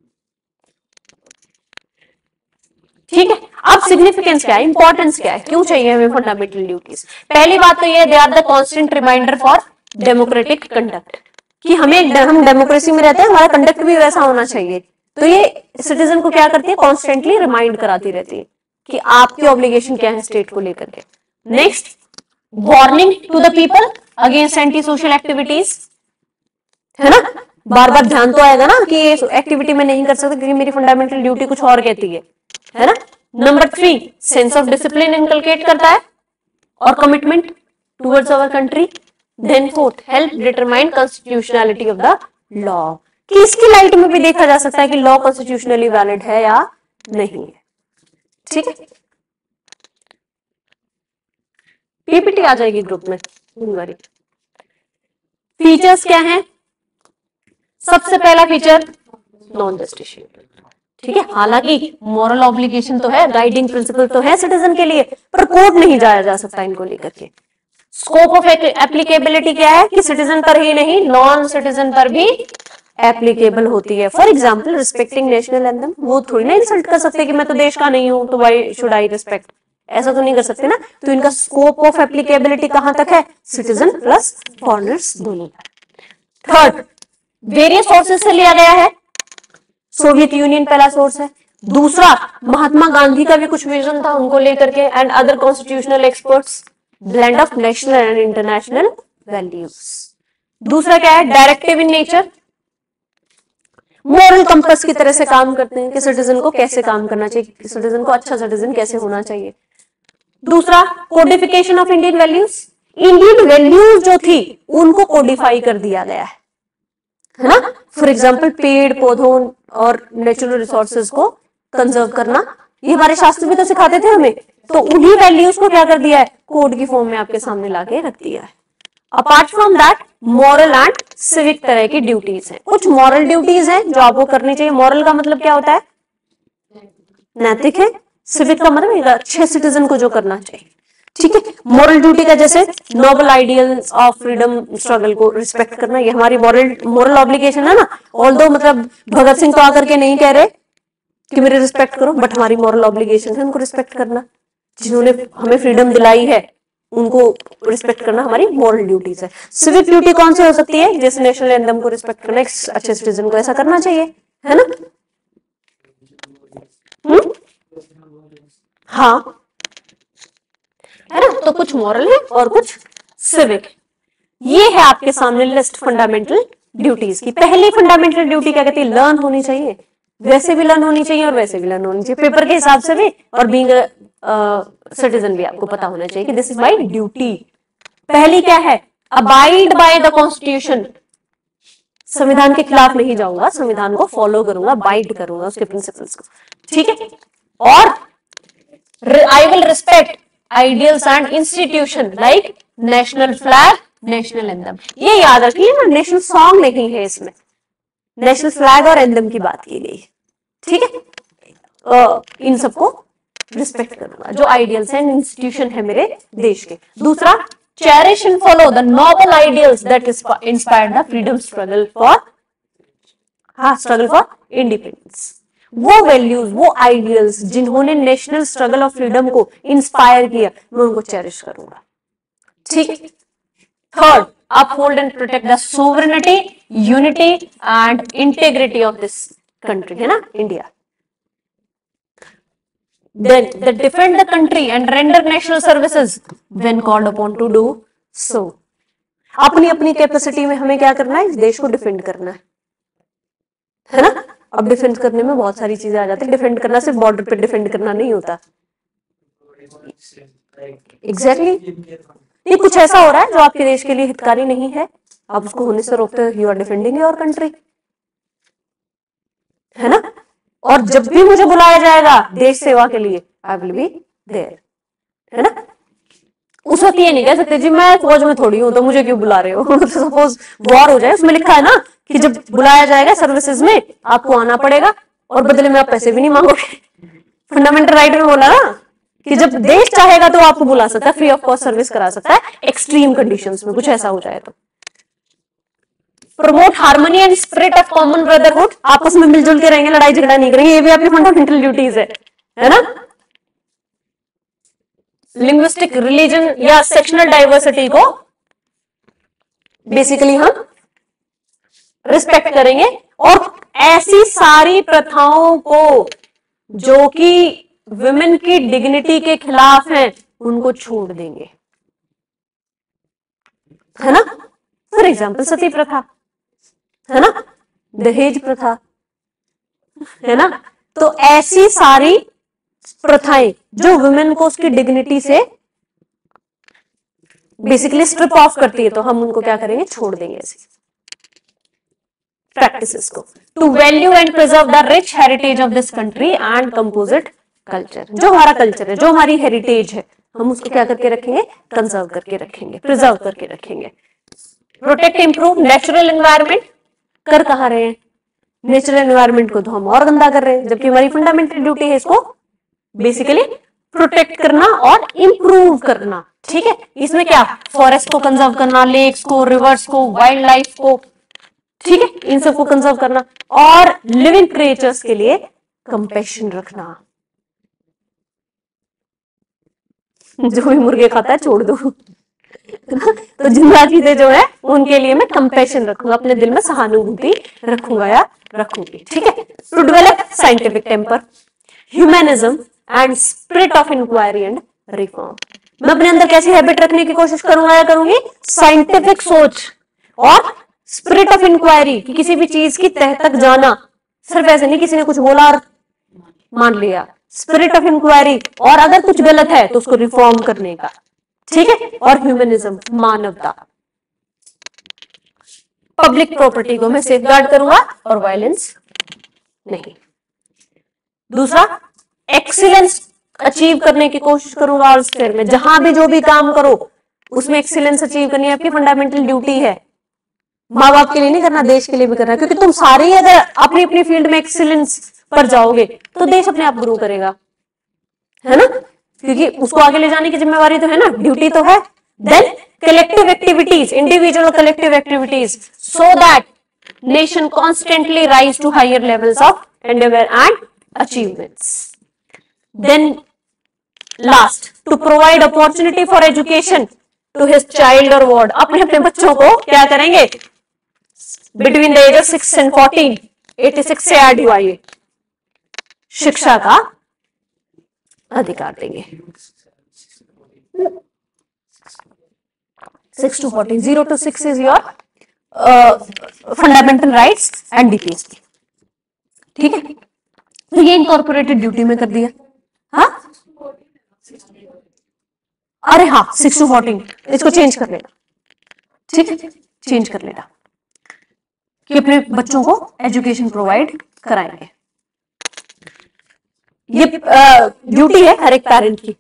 ठीक है, अब सिग्निफिकेंस क्या है, इंपॉर्टेंस क्या है, क्यों चाहिए हमें फंडामेंटल ड्यूटीज। पहली बात तो ये, they are the constant reminder for democratic conduct, कि हम डेमोक्रेसी में रहते हैं, हमारा कंडक्ट भी वैसा होना चाहिए। तो ये सिटीजन को क्या करती है, कॉन्स्टेंटली रिमाइंड कराती रहती है कि आपकी ऑब्लिगेशन क्या है स्टेट को लेकर के। Next, warning to the people against anti social activities, है ना। बार बार ध्यान तो आएगा ना कि ये एक्टिविटी में नहीं कर सकते क्योंकि मेरी फंडामेंटल ड्यूटी कुछ और कहती है ना। Number 3, sense of discipline inculcate करता है और commitment towards our country. Then 4th, help determine constitutionality of the law, कि इसकी लाइट में भी देखा जा सकता है कि लॉ कॉन्स्टिट्यूशनली वैलिड है या नहीं है। ठीक है, पीपीटी आ जाएगी ग्रुप में। फीचर्स क्या हैं, सबसे पहला फीचर नॉन जस्टिशिएबल। ठीक है, हालांकि मॉरल ऑब्लिगेशन तो है, गाइडिंग प्रिंसिपल तो है सिटीजन के लिए, पर कोर्ट नहीं जाया जा सकता इनको लेकर के। स्कोप ऑफ एप्लीकेबिलिटी क्या है कि सिटीजन पर ही नहीं, नॉन सिटीजन पर भी एप्लीकेबल होती है। For example, respecting national anthem, वो थोड़ी ना इंसल्ट कर सकते कि मैं तो देश का नहीं हूं तो व्हाई शुड आई रिस्पेक्ट, ऐसा तो नहीं कर सकते ना। तो इनका स्कोप ऑफ एप्लीकेबिलिटी कहां तक है, सिटीजन प्लस फॉरेनर्स दोनों। थर्ड, वेरियस सोर्सेस से लिया गया है, सोवियत यूनियन पहला सोर्स है। दूसरा, महात्मा गांधी का भी कुछ विजन था, उनको लेकर के, and other constitutional experts, blend of national and international values. दूसरा क्या है, directive in nature, moral compass की तरह से काम करते हैं कि सिटीजन को कैसे काम करना चाहिए, सिटीजन को अच्छा सिटीजन कैसे होना चाहिए। दूसरा, codification of Indian values, Indian values जो थी उनको कोडिफाई कर दिया गया है ना। फॉर एग्जाम्पल, पेड़ पौधों और नेचुरल रिसोर्सेज को कंजर्व करना, ये हमारे शास्त्र में तो सिखाते थे हमें, तो उन्हीं वैल्यूज को क्या कर दिया है, कोड की फॉर्म में आपके सामने लाके रख दिया है। Apart from that, moral and civic तरह की ड्यूटीज हैं। कुछ मॉरल ड्यूटीज हैं जो आपको करनी चाहिए। मॉरल का मतलब क्या होता है, नैतिक है। सिविक का मतलब अच्छे सिटीजन को जो करना चाहिए। ठीक है, मॉरल ड्यूटी का जैसे noble ideals of freedom struggle को रिस्पेक्ट करना, ये हमारी मॉरल ऑब्लिगेशन है ना। ऑल्दो मतलब भगत सिंह तो आकर के नहीं कह रहे कि मेरी रिस्पेक्ट करो, बट हमारी मॉरल ऑब्लिगेशन है उनको रिस्पेक्ट करना। जिन्होंने हमें फ्रीडम दिलाई है उनको रिस्पेक्ट करना हमारी मॉरल ड्यूटीज है। सिविक ड्यूटी कौन सी हो सकती है, जैसे नेशनल एंथम को रिस्पेक्ट करना, एक अच्छे सिटीजन को ऐसा करना चाहिए, है ना। हाँ, है ना। तो कुछ मॉरल है और कुछ सिविक। ये है आपके सामने लिस्ट फंडामेंटल ड्यूटीज की। पहली फंडामेंटल ड्यूटी क्या कहती है, लर्न होनी चाहिए, वैसे भी लर्न होनी चाहिए और वैसे भी लर्न होनी चाहिए, पेपर के हिसाब से भी, और बीइंग सिटीजन भी आपको पता होना चाहिए कि दिस इज माय ड्यूटी। पहली क्या है, अबाइड बाय द कॉन्स्टिट्यूशन, संविधान के खिलाफ नहीं जाऊंगा, संविधान को फॉलो करूंगा, बाइड करूंगा उसके प्रिंसिपल्स को। ठीक है, और I will respect ideals and institution like national flag, national anthem. ये याद रखिए ना, नेशनल सॉन्ग नहीं है इसमें, नेशनल फ्लैग और एंथम की बात की गई। ठीक है, इन सबको रिस्पेक्ट करूंगा, जो आइडियल्स एंड इंस्टीट्यूशन है मेरे देश के। दूसरा, cherish and follow the noble ideals that inspired the freedom struggle for independence. वो वैल्यूज, वो आइडियल्स जिन्होंने नेशनल स्ट्रगल ऑफ फ्रीडम को इंस्पायर किया, मैं उनको चेरिश करूंगा। ठीक। Third, uphold and protect the sovereignty, unity and integrity of this country, है ना, India. Then they defend the country and render national services when called upon to do so। अपनी अपनी कैपेसिटी में हमें क्या करना है, इस देश को डिफेंड करना है ना। अब डिफेंड करने में बहुत सारी चीजें आ जाती है। डिफेंड करना सिर्फ बॉर्डर पे डिफेंड करना नहीं होता। एग्जैक्टली ये कुछ ऐसा हो रहा है जो आपके देश के लिए हितकारी नहीं है, आप उसको होने से रोकते हो, you are defending your country, है ना। और जब भी मुझे बुलाया जाएगा देश सेवा के लिए, आई विल बी देयर, है ना। उस वक्त ये नहीं कह सकते जी मैं फौज में थोड़ी हूं तो मुझे क्यों बुला रहे हो। सपोज वॉर हो जाए, उसमें लिखा है ना कि जब बुलाया जाएगा सर्विसेज में आपको आना पड़ेगा और बदले में आप पैसे भी नहीं मांगोगे। फंडामेंटल राइट में बोला ना कि जब देश चाहेगा तो आपको बुला सकता है, फ्री ऑफ कॉस्ट सर्विस करा सकता है, एक्सट्रीम कंडीशंस में कुछ ऐसा हो जाए तो। Promote harmony and spirit of common brotherhood, आपस में मिलजुल के रहेंगे, लड़ाई झगड़ा नहीं करेंगे, ये भी आपकी फंडामेंटल ड्यूटीज है ना। लिंग्विस्टिक, रिलीजन या सेक्शनल डाइवर्सिटी को बेसिकली हम रिस्पेक्ट करेंगे और ऐसी सारी प्रथाओं को जो कि वुमेन की डिग्निटी के खिलाफ हैं उनको छोड़ देंगे, है ना। फॉर एग्जाम्पल सती प्रथा, है ना, दहेज प्रथा, है ना। तो ऐसी सारी प्रथाएं जो वुमेन को उसकी डिग्निटी से बेसिकली स्ट्रिप ऑफ करती है, तो हम उनको क्या करेंगे, छोड़ देंगे ऐसी प्रैक्टिसेस को। To value and preserve the rich heritage of this country and composite culture, जो हमारा कल्चर है, जो हमारी हेरिटेज है, हम उसको क्या करके रखेंगे, कंजर्व करके रखेंगे, प्रिजर्व करके रखेंगे। प्रोटेक्ट इंप्रूव नेचुरल एनवायरनमेंट, कर कहाँ रहे हैं, नेचुरल एनवायरनमेंट को तो हम और गंदा कर रहे हैं, जबकि हमारी फंडामेंटल ड्यूटी है इसको बेसिकली प्रोटेक्ट करना और इंप्रूव करना। ठीक है, इसमें क्या, फॉरेस्ट को कंजर्व करना, लेक्स को, रिवर्स को, वाइल्ड लाइफ को, ठीक है, इन सबको कंजर्व करना और लिविंग क्रिएचर्स के लिए कंपैशन रखना। जो भी मुर्गे खाता है छोड़ दो। तो जिंदा चीजें जो है उनके लिए मैं कंपैशन रखूंगा, अपने दिल में सहानुभूति रखूंगा या रखूंगी। ठीक है। To develop scientific temper, humanism and spirit of inquiry and reform, मैं अपने अंदर कैसी हैबिट रखने की कोशिश करूंगा या करूंगी, साइंटिफिक सोच और स्पिरिट ऑफ इंक्वायरी, कि किसी भी चीज की तह तक जाना, सिर्फ ऐसे नहीं किसी ने कुछ बोला और मान लिया, स्पिरिट ऑफ इंक्वायरी, और अगर कुछ गलत है तो उसको रिफॉर्म करने का। ठीक है। और ह्यूमनिज्म, मानवता। पब्लिक प्रॉपर्टी को मैं सेफगार्ड करूंगा और वायलेंस नहीं। दूसरा, एक्सीलेंस अचीव करने की कोशिश करूंगा और स्फीयर में, जहां भी जो भी काम करो उसमें एक्सीलेंस अचीव करनी आपकी फंडामेंटल ड्यूटी है। माँ बाप के लिए नहीं करना, देश के लिए भी करना है, क्योंकि तुम सारे ही अगर अपनी अपनी फील्ड में एक्सीलेंस पर जाओगे तो देश अपने आप ग्रो करेगा, है ना, क्योंकि उसको आगे ले जाने की जिम्मेवारी तो है ना, ड्यूटी तो है। Then collective activities, individual collective activities, so that nation constantly rise to higher levels of endeavour and achievements. Then last, to provide opportunity for education to his child और वार्ड, अपने अपने बच्चों को क्या करेंगे, between the age of 6 and 14, 86 से add हुआ ये, शिक्षा का अधिकार देंगे। 6 to 14, 0 to 6 is your fundamental rights and DPSP. ठीक है, तो ये इनकॉर्पोरेटेड ड्यूटी में कर दिया। हाँ, अरे हाँ, 6 to 14 इसको चेंज कर लेना। ठीक है, चेंज कर लेना कि अपने बच्चों को एजुकेशन प्रोवाइड कराएंगे। ये ड्यूटी है हर एक पेरेंट की।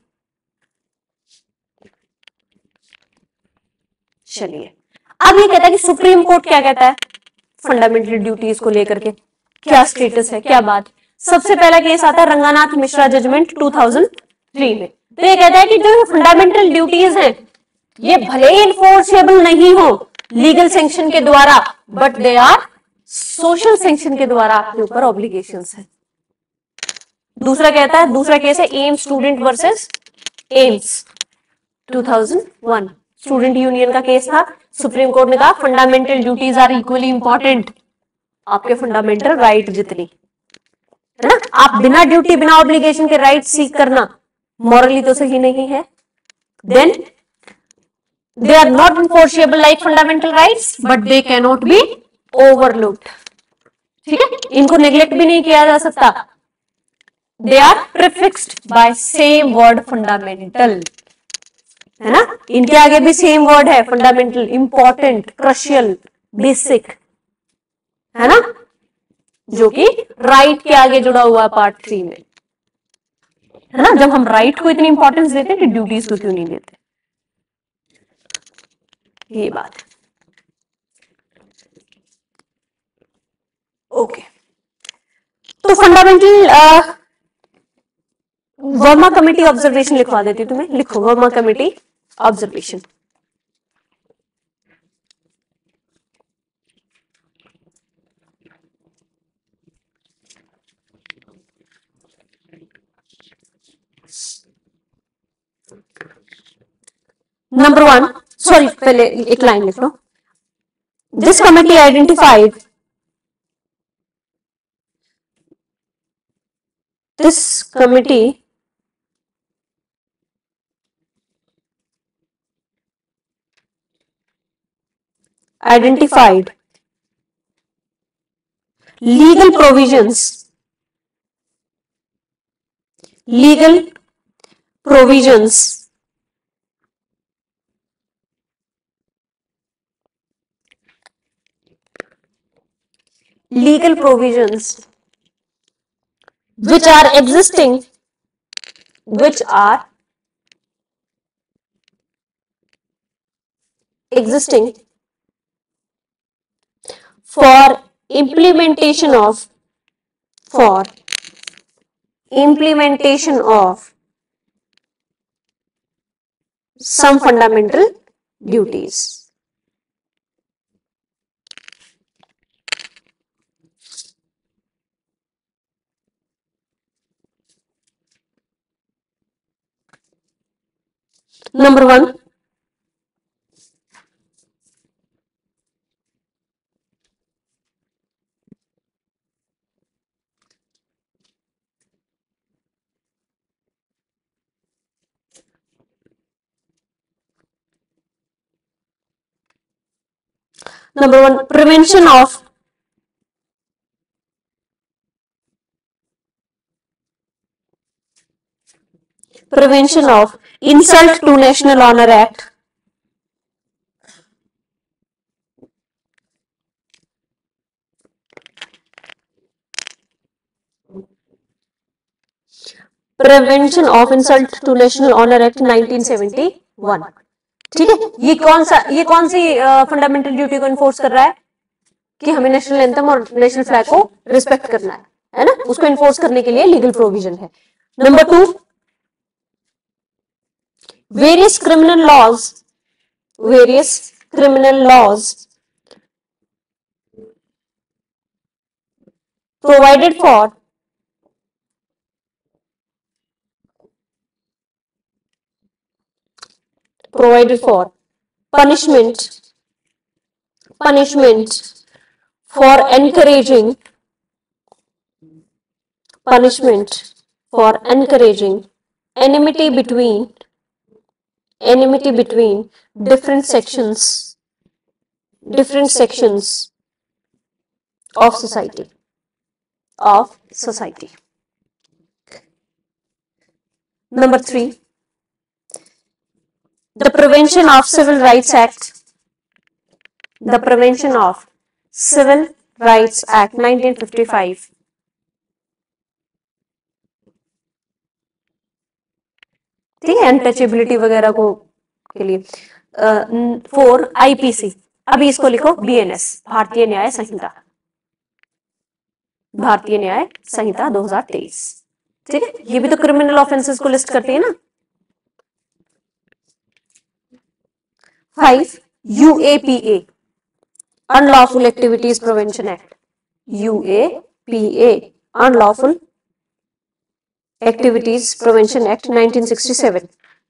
चलिए, अब ये कहता है कि सुप्रीम कोर्ट क्या कहता है फंडामेंटल ड्यूटीज को लेकर के, क्या स्टेटस है, क्या बात। सबसे पहला केस आता है रंगानाथ मिश्रा जजमेंट 2003 में। तो ये कहता है कि जो फंडामेंटल ड्यूटीज हैं ये भले ही इन्फोर्सेबल नहीं हो लीगल सैंक्शन के द्वारा, but they are social sanction के द्वारा आपके ऊपर ऑब्लिगेशंस है। दूसरा कहता है, दूसरा केस है AIIMS student versus AIIMS 2001, student union का केस था। सुप्रीम कोर्ट ने कहा fundamental duties are equally important आपके फंडामेंटल राइट जितनी, है ना। आप बिना ड्यूटी बिना ऑब्लिगेशन के राइट सीख करना मॉरली तो सही नहीं है। Then they are not enforceable like fundamental rights, but they can not be overlooked. ठीक है, इनको नेग्लेक्ट भी नहीं किया जा सकता। They are prefixed by same word fundamental, है ना। इनके आगे भी सेम वर्ड है फंडामेंटल, इंपॉर्टेंट, क्रुशियल, बेसिक, है ना, जो कि राइट के आगे जुड़ा हुआ है पार्ट 3 में, है ना। जब हम राइट को इतनी इंपॉर्टेंस देते हैं तो ड्यूटीज को क्यों नहीं देते, ये बात है। ओके, तो फंडामेंटल वर्मा कमेटी ऑब्जर्वेशन लिखवा देती हूँ तुम्हें, लिखो Verma committee observation. Number 1, sorry पहले एक लाइन लिख लो। This committee identified this committee identified legal provisions legal provisions which are existing for implementation of some fundamental duties. Number 1, prevention of insult to National Honor Act, Prevention of Insult to National Honor Act 1971। ठीक है, ये कौन सी fundamental duty को enforce कर रहा है कि हमें नेशनल एंथम और नेशनल फ्लैग को रिस्पेक्ट करना है ना, उसको इन्फोर्स करने के लिए लीगल प्रोविजन है। Number 2, various criminal laws provided for punishment for encouraging enmity between different sections of society. Number 3, the Prevention of Civil Rights Act 1955। ठीक है, अनटचेबिलिटी वगैरह को के लिए। 4, आईपीसी, अभी इसको लिखो बीएनएस, भारतीय न्याय संहिता। भारतीय न्याय संहिता 2023। ठीक है, ये भी तो क्रिमिनल ऑफेंसेस को लिस्ट करती है ना। 5 UAPA unlawful activities prevention act, UAPA unlawful activities prevention act 1967।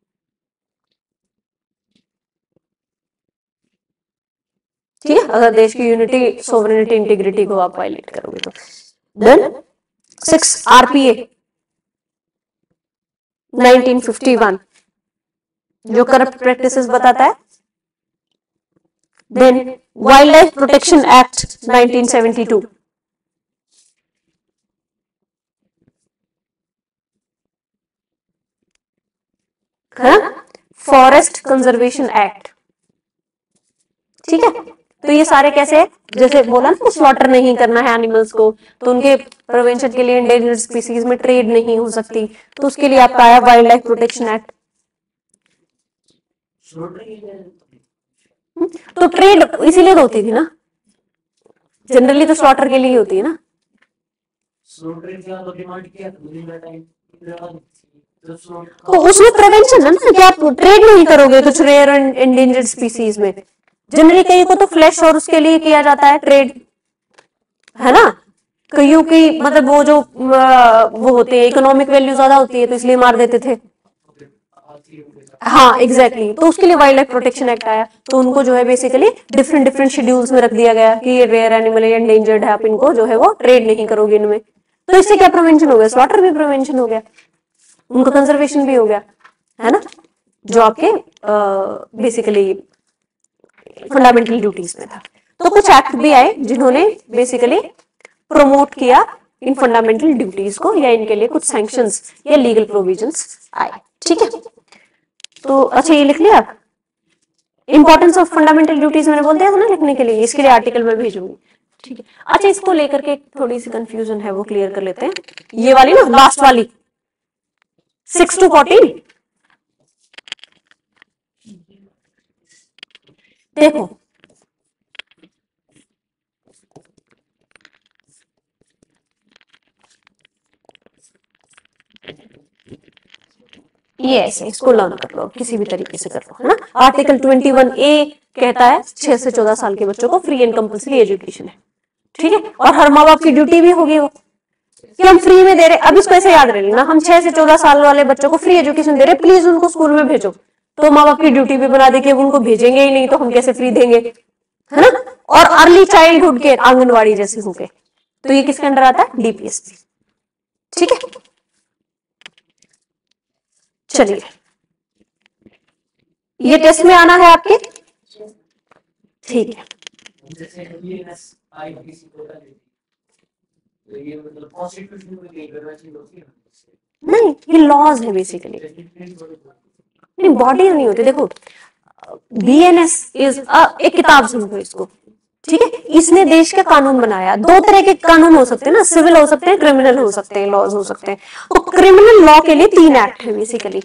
ठीक है, अगर देश की यूनिटी सोवरेनिटी इंटीग्रिटी को आप वायलेट करोगे तो। देन 6 RPA 1951 जो करप्ट प्रैक्टिसेस बताता है। Then wild life protection act 1972, forest conservation act. ठीक है, तो ये सारे कैसे है, जैसे बोला ना स्लॉटर नहीं करना है एनिमल्स को, तो उनके प्रिवेंशन के लिए एंडेंजर्ड स्पीसीज में ट्रेड नहीं हो सकती, तो उसके लिए आपका आया वाइल्ड लाइफ प्रोटेक्शन एक्ट। तो ट्रेड इसीलिए तो होती थी ना, जनरली तो स्लॉटर के लिए ही होती है ना। तो उसमें प्रिवेंशन है ना कि आप ट्रेड नहीं करोगे कुछ रेयर एंड एंडेंजर्ड स्पीसीज में। जनरली कई को तो फ्लैश और उसके लिए किया जाता है ट्रेड, है ना। कईयों की मतलब वो जो वो होते हैं इकोनॉमिक वैल्यू ज्यादा होती है तो इसलिए मार देते थे। हाँ एग्जैक्टली, तो उसके लिए वाइल्ड लाइफ प्रोटेक्शन एक्ट आया, तो उनको जो है बेसिकली डिफरेंट डिफरेंट शेड्यूल्स में रख दिया गया कि ये रेयर एनिमल है, एंडेंजर्ड है, आप इनको जो है वो ट्रेड नहीं करोगे इनमें। तो इससे क्या प्रिवेंशन हो गया, स्लॉटर भी प्रिवेंशन हो गया, उनका कंजर्वेशन भी हो गया, है ना, जो आपके बेसिकली फंडामेंटल ड्यूटीज में था। तो कुछ एक्ट भी आए जिन्होंने बेसिकली प्रमोट किया इन फंडामेंटल ड्यूटीज को, या इनके लिए कुछ सैंक्शंस या लीगल प्रोविजंस आए। ठीक है, तो अच्छा ये लिख लिया, इंपॉर्टेंस ऑफ फंडामेंटल ड्यूटीज मैंने बोल दिया था ना लिखने के लिए, इसके लिए आर्टिकल में भेजूंगी। ठीक है, अच्छा इसको लेकर के थोड़ी सी कंफ्यूजन है वो क्लियर कर लेते हैं। ये वाली ना लास्ट वाली 6 to 14, देखो ये ऐसे इसको लर्न कर लो, किसी भी तरीके से कर लो, है ना। आर्टिकल 21A कहता है 6 से 14 साल के बच्चों को फ्री एंड कंपल्सरी एजुकेशन है। ठीक है, और हर माँ बाप की ड्यूटी भी होगी वो कि हम फ्री में दे रहे। अब इसको ऐसे याद रख लेना, हम 6 से 14 साल वाले बच्चों को फ्री एजुकेशन दे रहे, प्लीज उनको स्कूल में भेजो। तो माँ बाप की ड्यूटी भी बना दी कि उनको भेजेंगे ही नहीं तो हम कैसे फ्री देंगे, है ना। और अर्ली चाइल्डहुड के आंगनवाड़ी जैसे हो गए, तो ये किसके अंडर आता है, DPSP। ठीक है, चलिए ये टेस्ट में आना है आपके। ठीक है, नहीं ये लॉज है बेसिकली, नहीं बॉडी नहीं होती। देखो BNS इज एक किताब समझो इसको, ठीक है, इसने देश के कानून बनाया। 2 तरह के कानून हो सकते हैं ना, सिविल हो सकते हैं, क्रिमिनल हो सकते हैं, लॉज हो सकते हैं। तो क्रिमिनल लॉ के लिए 3 एक्ट है बेसिकली।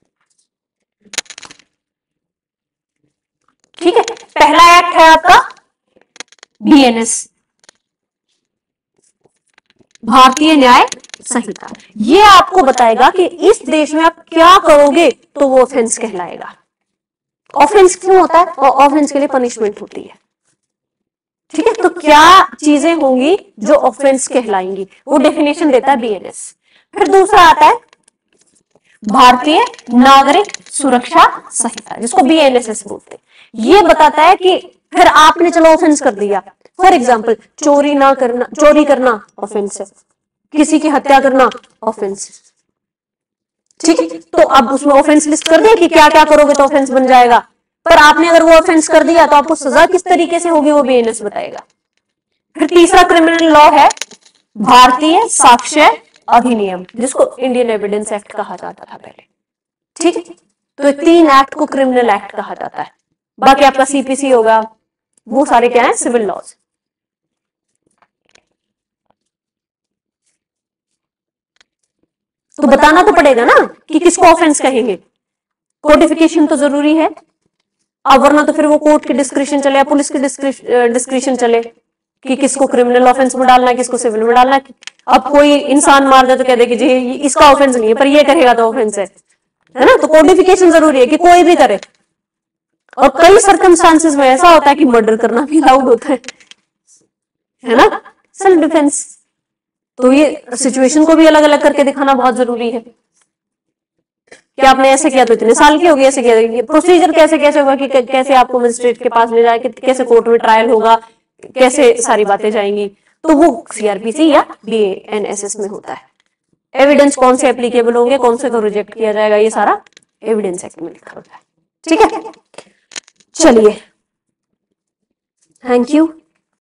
ठीक है, पहला एक्ट है आपका BNS, भारतीय न्याय संहिता। ये आपको बताएगा कि इस देश में आप क्या करोगे तो वो ऑफेंस कहलाएगा। ऑफेंस क्यों होता है, और ऑफेंस के लिए पनिशमेंट होती है। ठीक है, तो क्या चीजें होंगी जो ऑफेंस कहलाएंगी, वो डेफिनेशन देता है BNS। फिर दूसरा आता है भारतीय नागरिक सुरक्षा संहिता, जिसको BNSS बोलते हैं। ये बताता है कि फिर आपने चलो ऑफेंस कर दिया, फॉर एग्जाम्पल चोरी ना करना, चोरी करना ऑफेंस है, किसी की हत्या करना ऑफेंस है। ठीक है, तो अब उसमें ऑफेंस लिस्ट कर दिया कि क्या क्या करोगे तो ऑफेंस बन जाएगा, पर आपने अगर वो ऑफेंस कर दिया तो आपको सजा किस तरीके से होगी वो BNS बताएगा। फिर तीसरा क्रिमिनल लॉ है भारतीय साक्ष्य अधिनियम, जिसको इंडियन एविडेंस एक्ट कहा जाता था पहले। ठीक है, तो 3 एक्ट को क्रिमिनल एक्ट कहा जाता है। बाकी आपका CPC होगा, वो सारे क्या है, सिविल लॉज। तो बताना तो पड़ेगा ना कि किसको ऑफेंस कहेंगे, कोडिफिकेशन तो जरूरी है, अब वरना तो फिर वो कोर्ट के डिस्क्रिप्शन चले या पुलिस के डिस्क्रिप्शन चले, कि किसको क्रिमिनल ऑफेंस में डालना है, किसको सिविल में डालना है। अब कोई इंसान मार दे तो कह दे कि जी इसका ऑफेंस नहीं है, पर ये करेगा तो ऑफेंस है ना। तो कोडिफिकेशन जरूरी है कि कोई भी करे। और कई सर्कमस्टांसेस में ऐसा होता है कि मर्डर करना भी अलाउड होता है ना, सेल्फ डिफेंस। तो ये सिचुएशन को भी अलग अलग करके दिखाना बहुत जरूरी है कि आपने ऐसे किया तो इतने साल की होगी, ऐसे किया तो प्रोसीजर कैसे कैसे होगा कि कैसे आपको मजिस्ट्रेट के पास ले जाए, कैसे कोर्ट में ट्रायल होगा, कैसे सारी बातें जाएंगी। तो वो सीआरपीसी या बीएनएसएस में होता है। एविडेंस कौन से एप्लीकेबल होंगे, कौन से को रिजेक्ट किया जाएगा, ये सारा एविडेंस एक्ट में लिखा होता है। ठीक है, चलिए, थैंक यू।